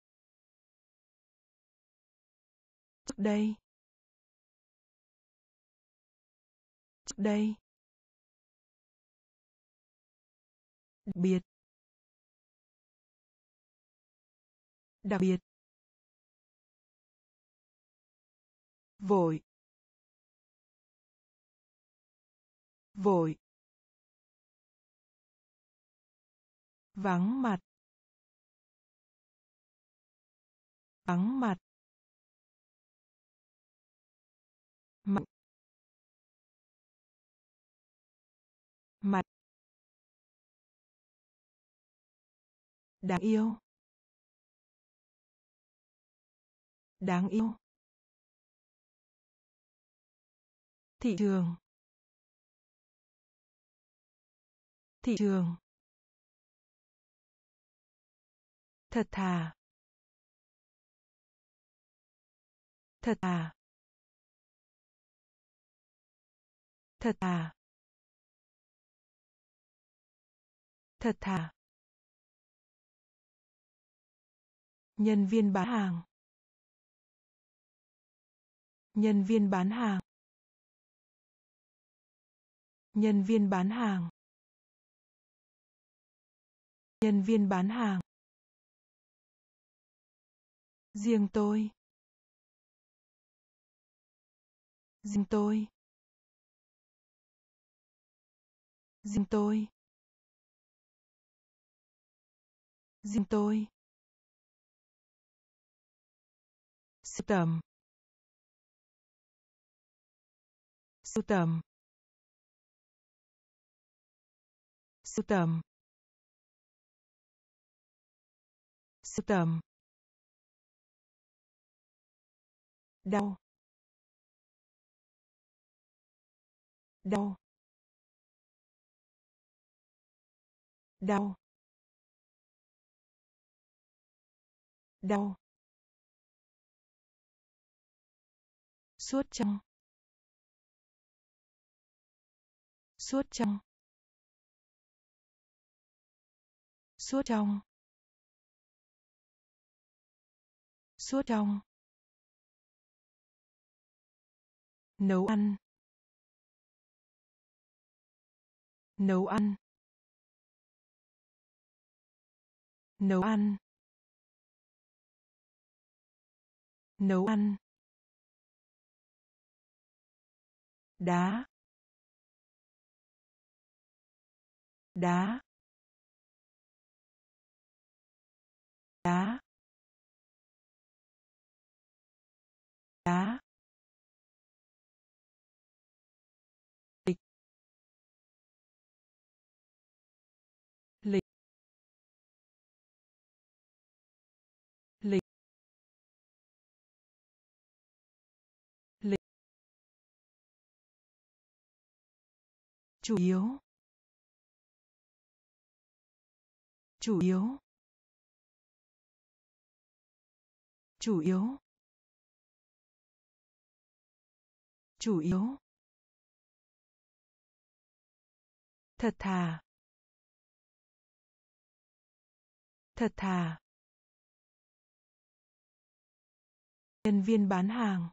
trước đây, trước đây, đặc biệt, đặc biệt, vội, vội, vắng mặt, vắng mặt, mạnh, mặt, đáng yêu, đáng yêu, thị trường, thị trường, thật thà, thật thà, thật thà, thật thà, nhân viên bán hàng, nhân viên bán hàng, Nhân viên bán hàng. Nhân viên bán hàng. Riêng tôi. Riêng tôi. Riêng tôi. Riêng tôi. Sưu tầm. Sưu tầm. Sưu tầm. Sưu tầm. Đau. Đau. Đau. Đau. Suốt trong. Suốt trong. Suốt trong. Suốt trong. Nấu ăn. Nấu ăn. Nấu ăn. Nấu ăn. Đá. Đá. Đá. Đá. Lịch. Lịch. Lịch. Lịch. Chủ yếu. Chủ yếu. Chủ yếu. Chủ yếu. Thật thà. Thật thà. Nhân viên bán hàng.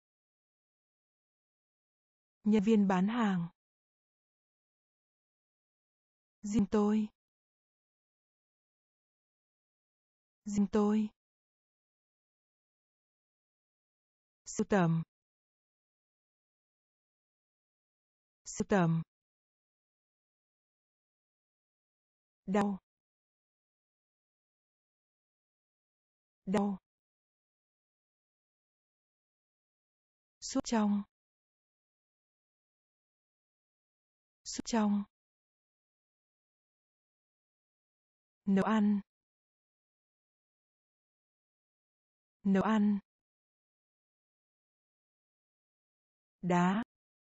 Nhân viên bán hàng. Riêng tôi. Riêng tôi. Sưu tầm. Sưu tầm. Đau. Đau. Suốt trong. Suốt trong. Nấu ăn. Nấu ăn. Đá.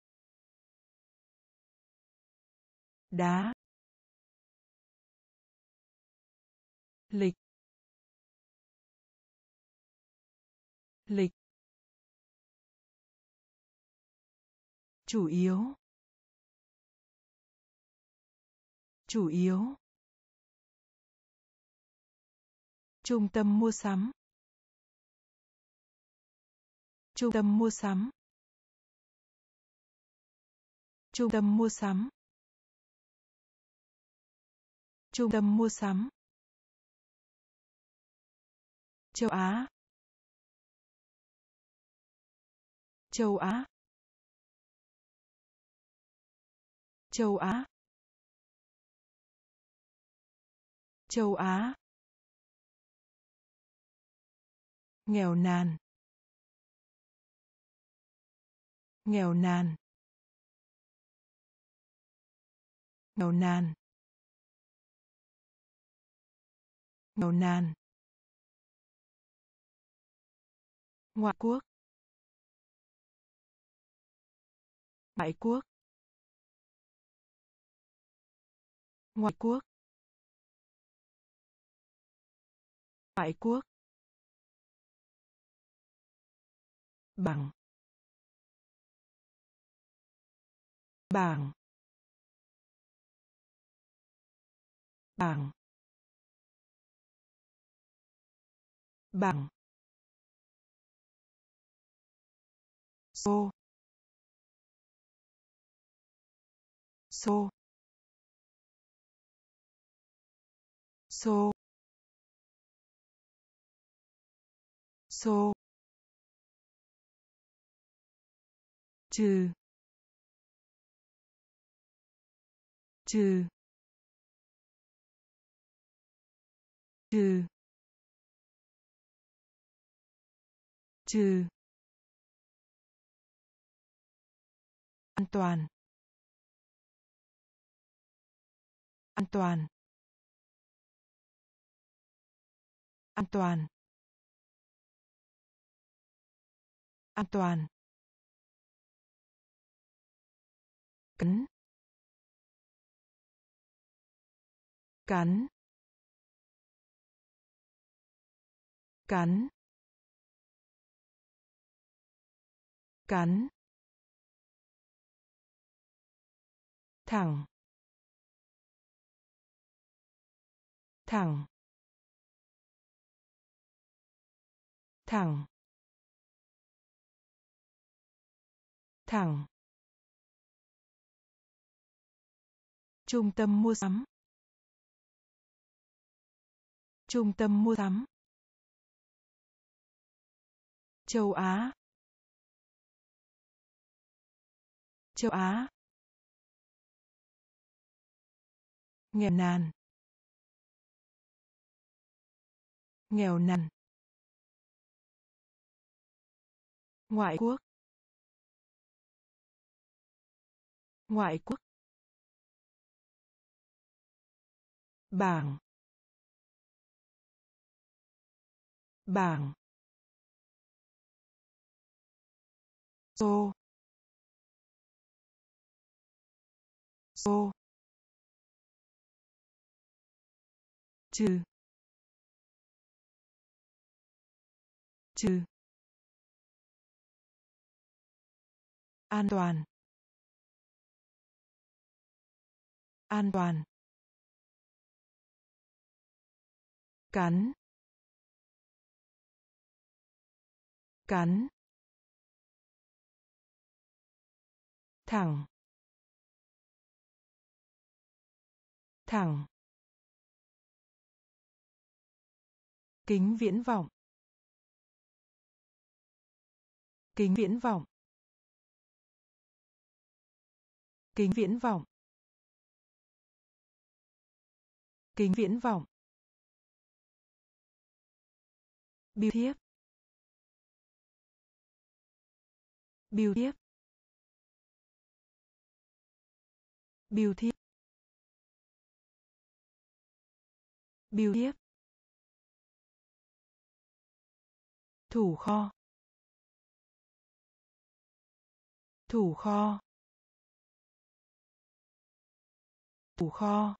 Đá. Lịch. Lịch. Chủ yếu. Chủ yếu. Trung tâm mua sắm. Trung tâm mua sắm. Trung tâm mua sắm. Trung tâm mua sắm. Châu Á. Châu Á. Châu Á. Châu Á. Nghèo nàn. Nghèo nàn. Nghèo nàn. Nghèo nàn. Ngoại quốc. Ngoại quốc. Ngoại quốc. Ngoại quốc. Bảng. Bảng. Bảng. Bảng. Xô. xô xô xô trừ trừ trừ trừ an toàn an toàn an toàn an toàn cắn cắn cắn cắn thẳng thẳng thẳng thẳng trung tâm mua sắm trung tâm mua sắm châu Á châu Á nghèo nàn nghèo nàn ngoại quốc ngoại quốc bảng bảng xô xô trừ trừ an toàn an toàn cắn cắn thẳng thẳng kính viễn vọng kính viễn vọng kính viễn vọng kính viễn vọng bưu thiếp bưu thiếp bưu thiếp bưu thiếp thủ kho thủ kho thủ kho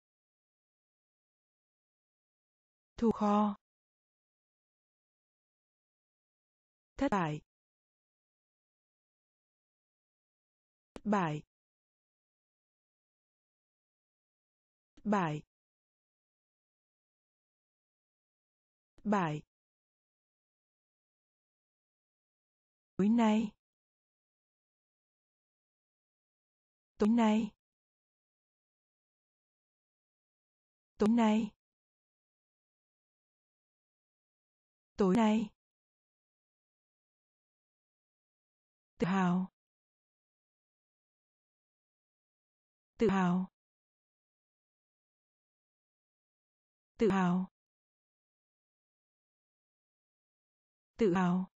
thủ kho thất bại thất bại thất bại thất bại tối nay tối nay tối nay tối nay tự hào tự hào tự hào tự hào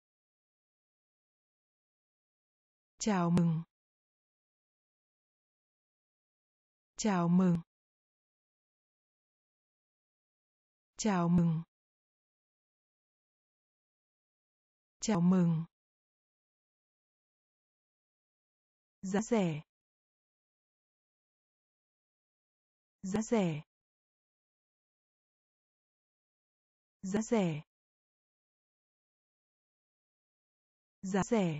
chào mừng chào mừng chào mừng chào mừng giá rẻ giá rẻ giá rẻ giá rẻ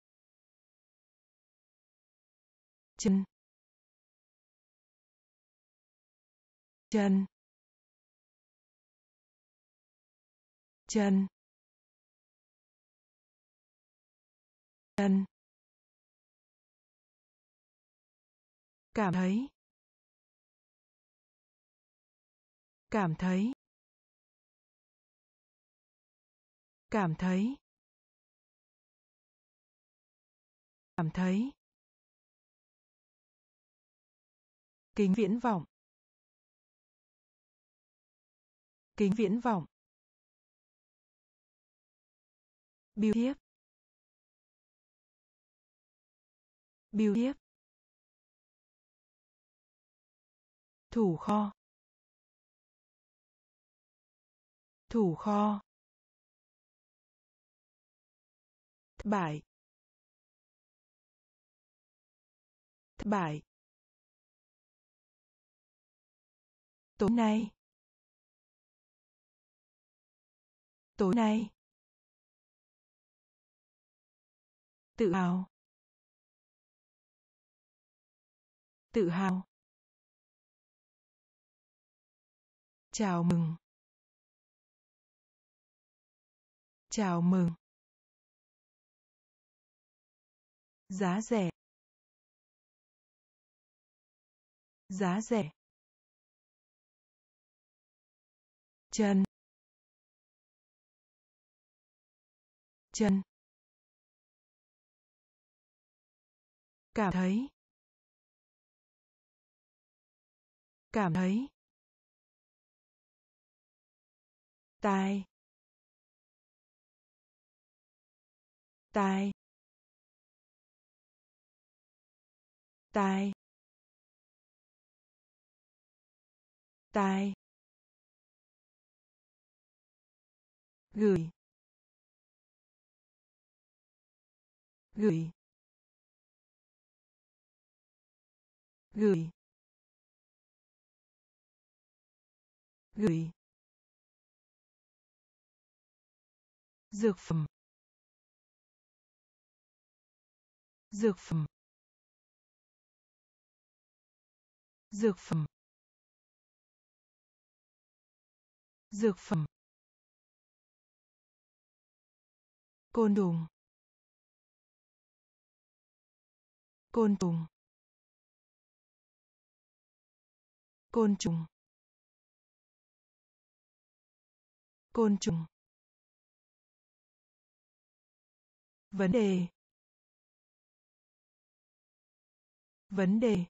chân chân chân chân Cảm thấy. Cảm thấy. Cảm thấy. Cảm thấy. Kính viễn vọng. Kính viễn vọng. Bưu thiếp. Bưu thiếp. Thủ kho. Thủ kho. Thất bại. Thất bại. Tối nay. Tối nay. Tự hào. Tự hào. Chào mừng. Chào mừng. Giá rẻ. Giá rẻ. Chân. Chân. Cảm thấy. Cảm thấy. Tai. Tai. Tai. Tai. Gửi. Gửi. Gửi. Gửi. Dược phẩm. Dược phẩm. Dược phẩm. Dược phẩm. Côn trùng. Côn trùng. Côn trùng. Côn trùng. Vấn đề. Vấn đề.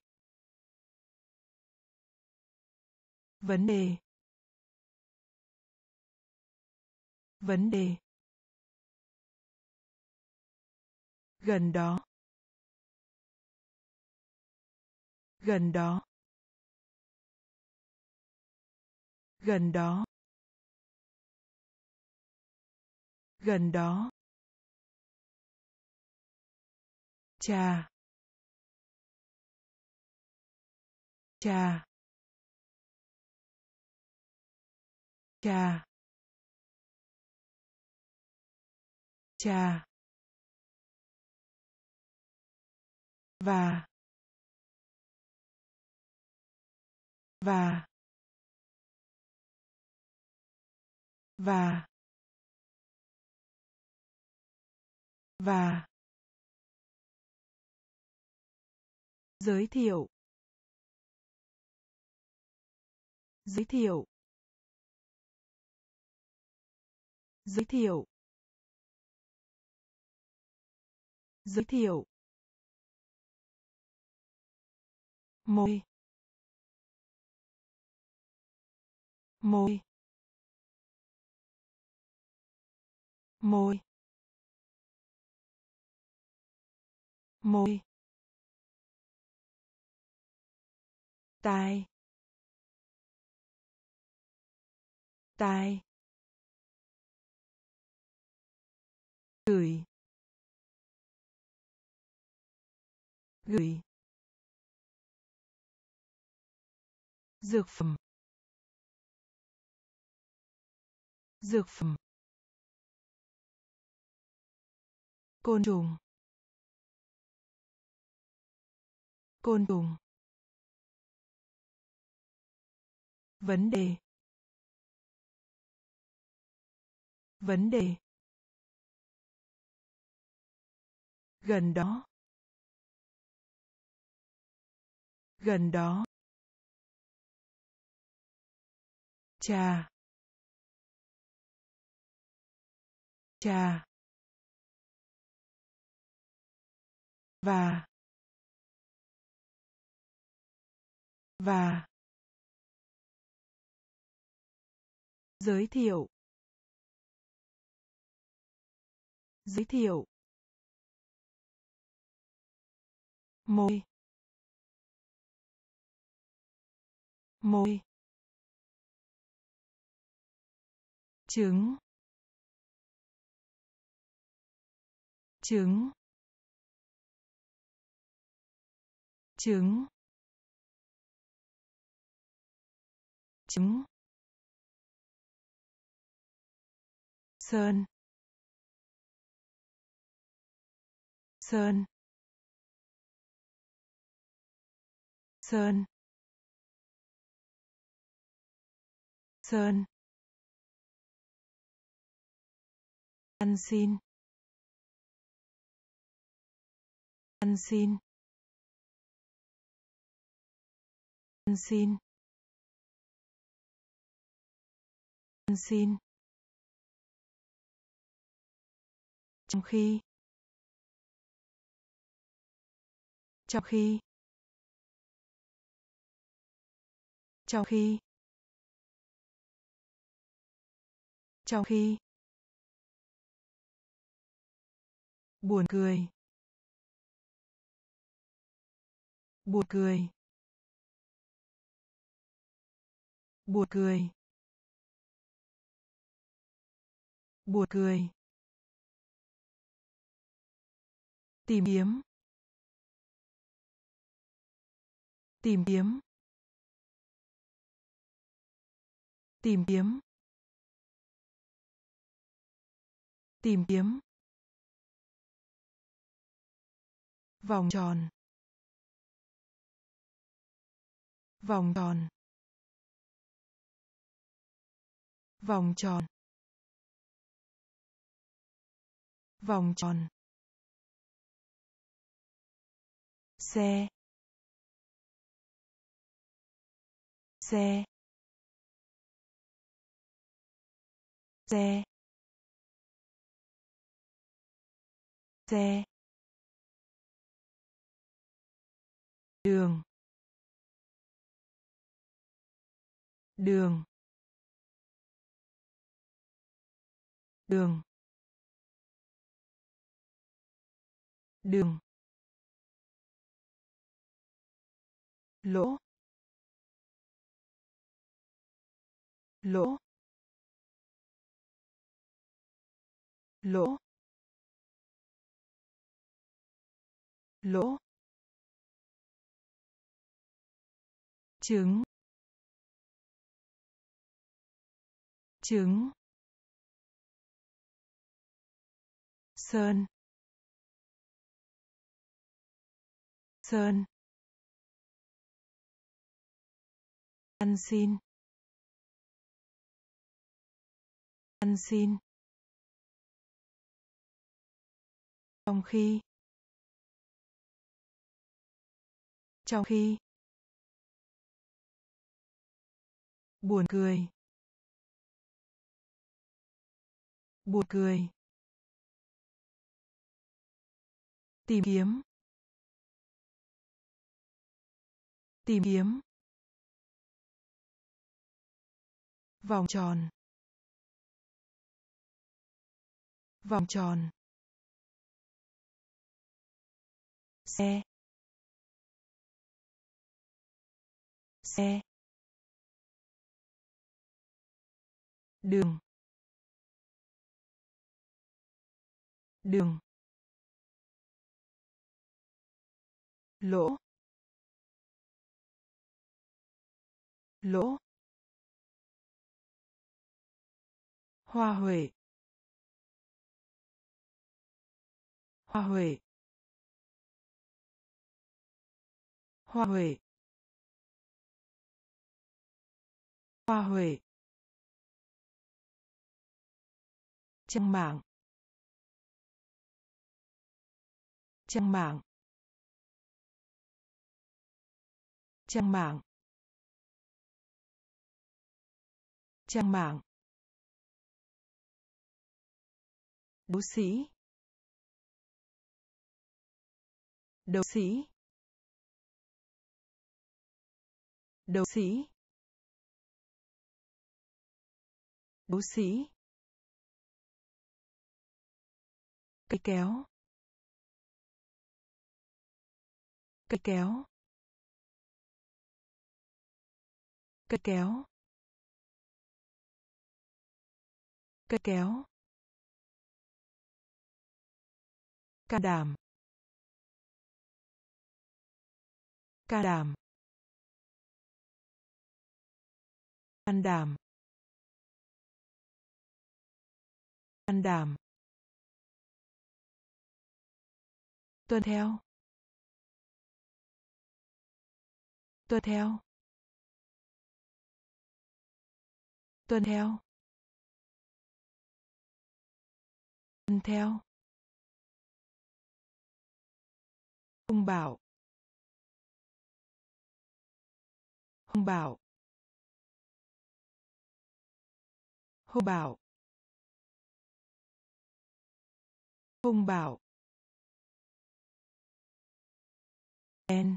Vấn đề. Vấn đề. Gần đó. Gần đó. Gần đó. Gần đó. Trà. Trà. Trà. Trà. Và. Và. Và. Và. Giới thiệu. Giới thiệu. Giới thiệu. Giới thiệu. Môi. Môi. Môi. Môi. Tai. Tai. Gửi. Gửi. Dược phẩm. Dược phẩm. Côn trùng. Côn trùng. Vấn đề. Vấn đề. Gần đó. Gần đó. Trà. Trà. Và. Và. Giới thiệu. Giới thiệu. Môi. Môi. Trứng. Trứng. Trứng. Trứng. Sơn. Sơn. Sơn. Sơn. Ăn xin. Ăn xin. Ăn xin. Ăn xin. Trong khi. Trong khi. Trong khi. Trong khi. Buồn cười. Buồn cười. Buồn cười. Buồn cười. Tìm kiếm. Tìm kiếm. Tìm kiếm. Tìm kiếm. Vòng tròn. Vòng tròn. Vòng tròn. Vòng tròn. Xe. Xe. Xe. Xe. Đường. Đường. Đường. Đường. Lỗ. Lỗ. Lỗ. Lỗ. Trứng. Trứng. Sơn. Sơn. Ăn xin. Ăn xin. Trong khi. Trong khi. Buồn cười. Buồn cười. Tìm kiếm. Tìm kiếm. Vòng tròn. Vòng tròn. Xe. Xe. Đường. Đường. Lỗ. Lỗ. Hoa huệ. Hoa huệ. Hoa huệ. Hoa huệ. Trang mạng. Trang mạng. Trang mạng. Trang mạng. Đấu sĩ. Đấu sĩ. Đấu sĩ. Đấu sĩ. Cây kéo. Cây kéo. Cây kéo. Cây kéo. Can đảm. Can đảm. Can đảm. Can đảm. Tuân theo. Tuân theo. Tuân theo. Tuân theo. Hung bạo. Hung bạo. Hung bạo. Hung bạo. Đen.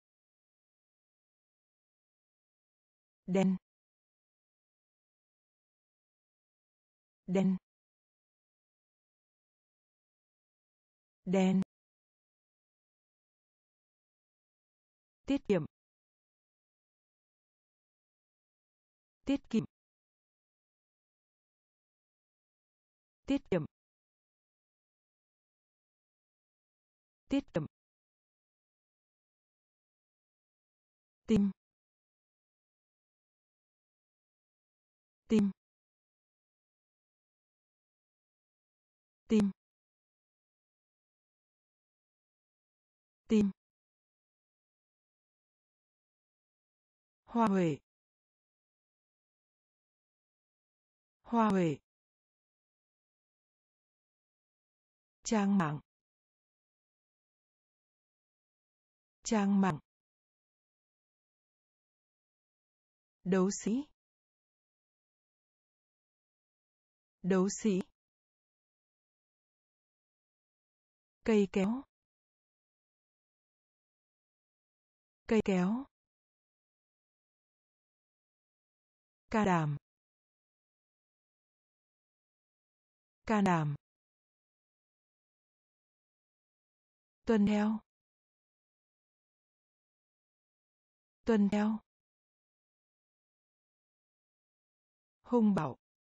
Đen. Đen. Đen. Tiết kiệm. Tiết kiệm. Tiết kiệm. Tiết kiệm. Tim. Tim. Tim. Tim. Hoa huệ. Hoa huệ. Trang mạng. Trang mạng. Đấu sĩ. Đấu sĩ. Cây kéo. Cây kéo. Can đảm. Can đảm. Tuân theo. Tuân theo. Hung bạo.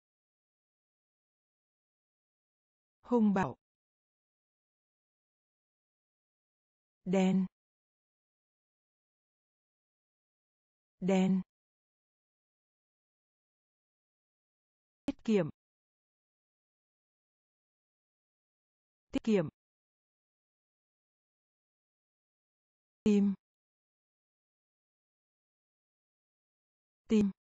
Hung bạo. Đen. Đen. Tiết kiệm. Tiết kiệm. Tim. Tim.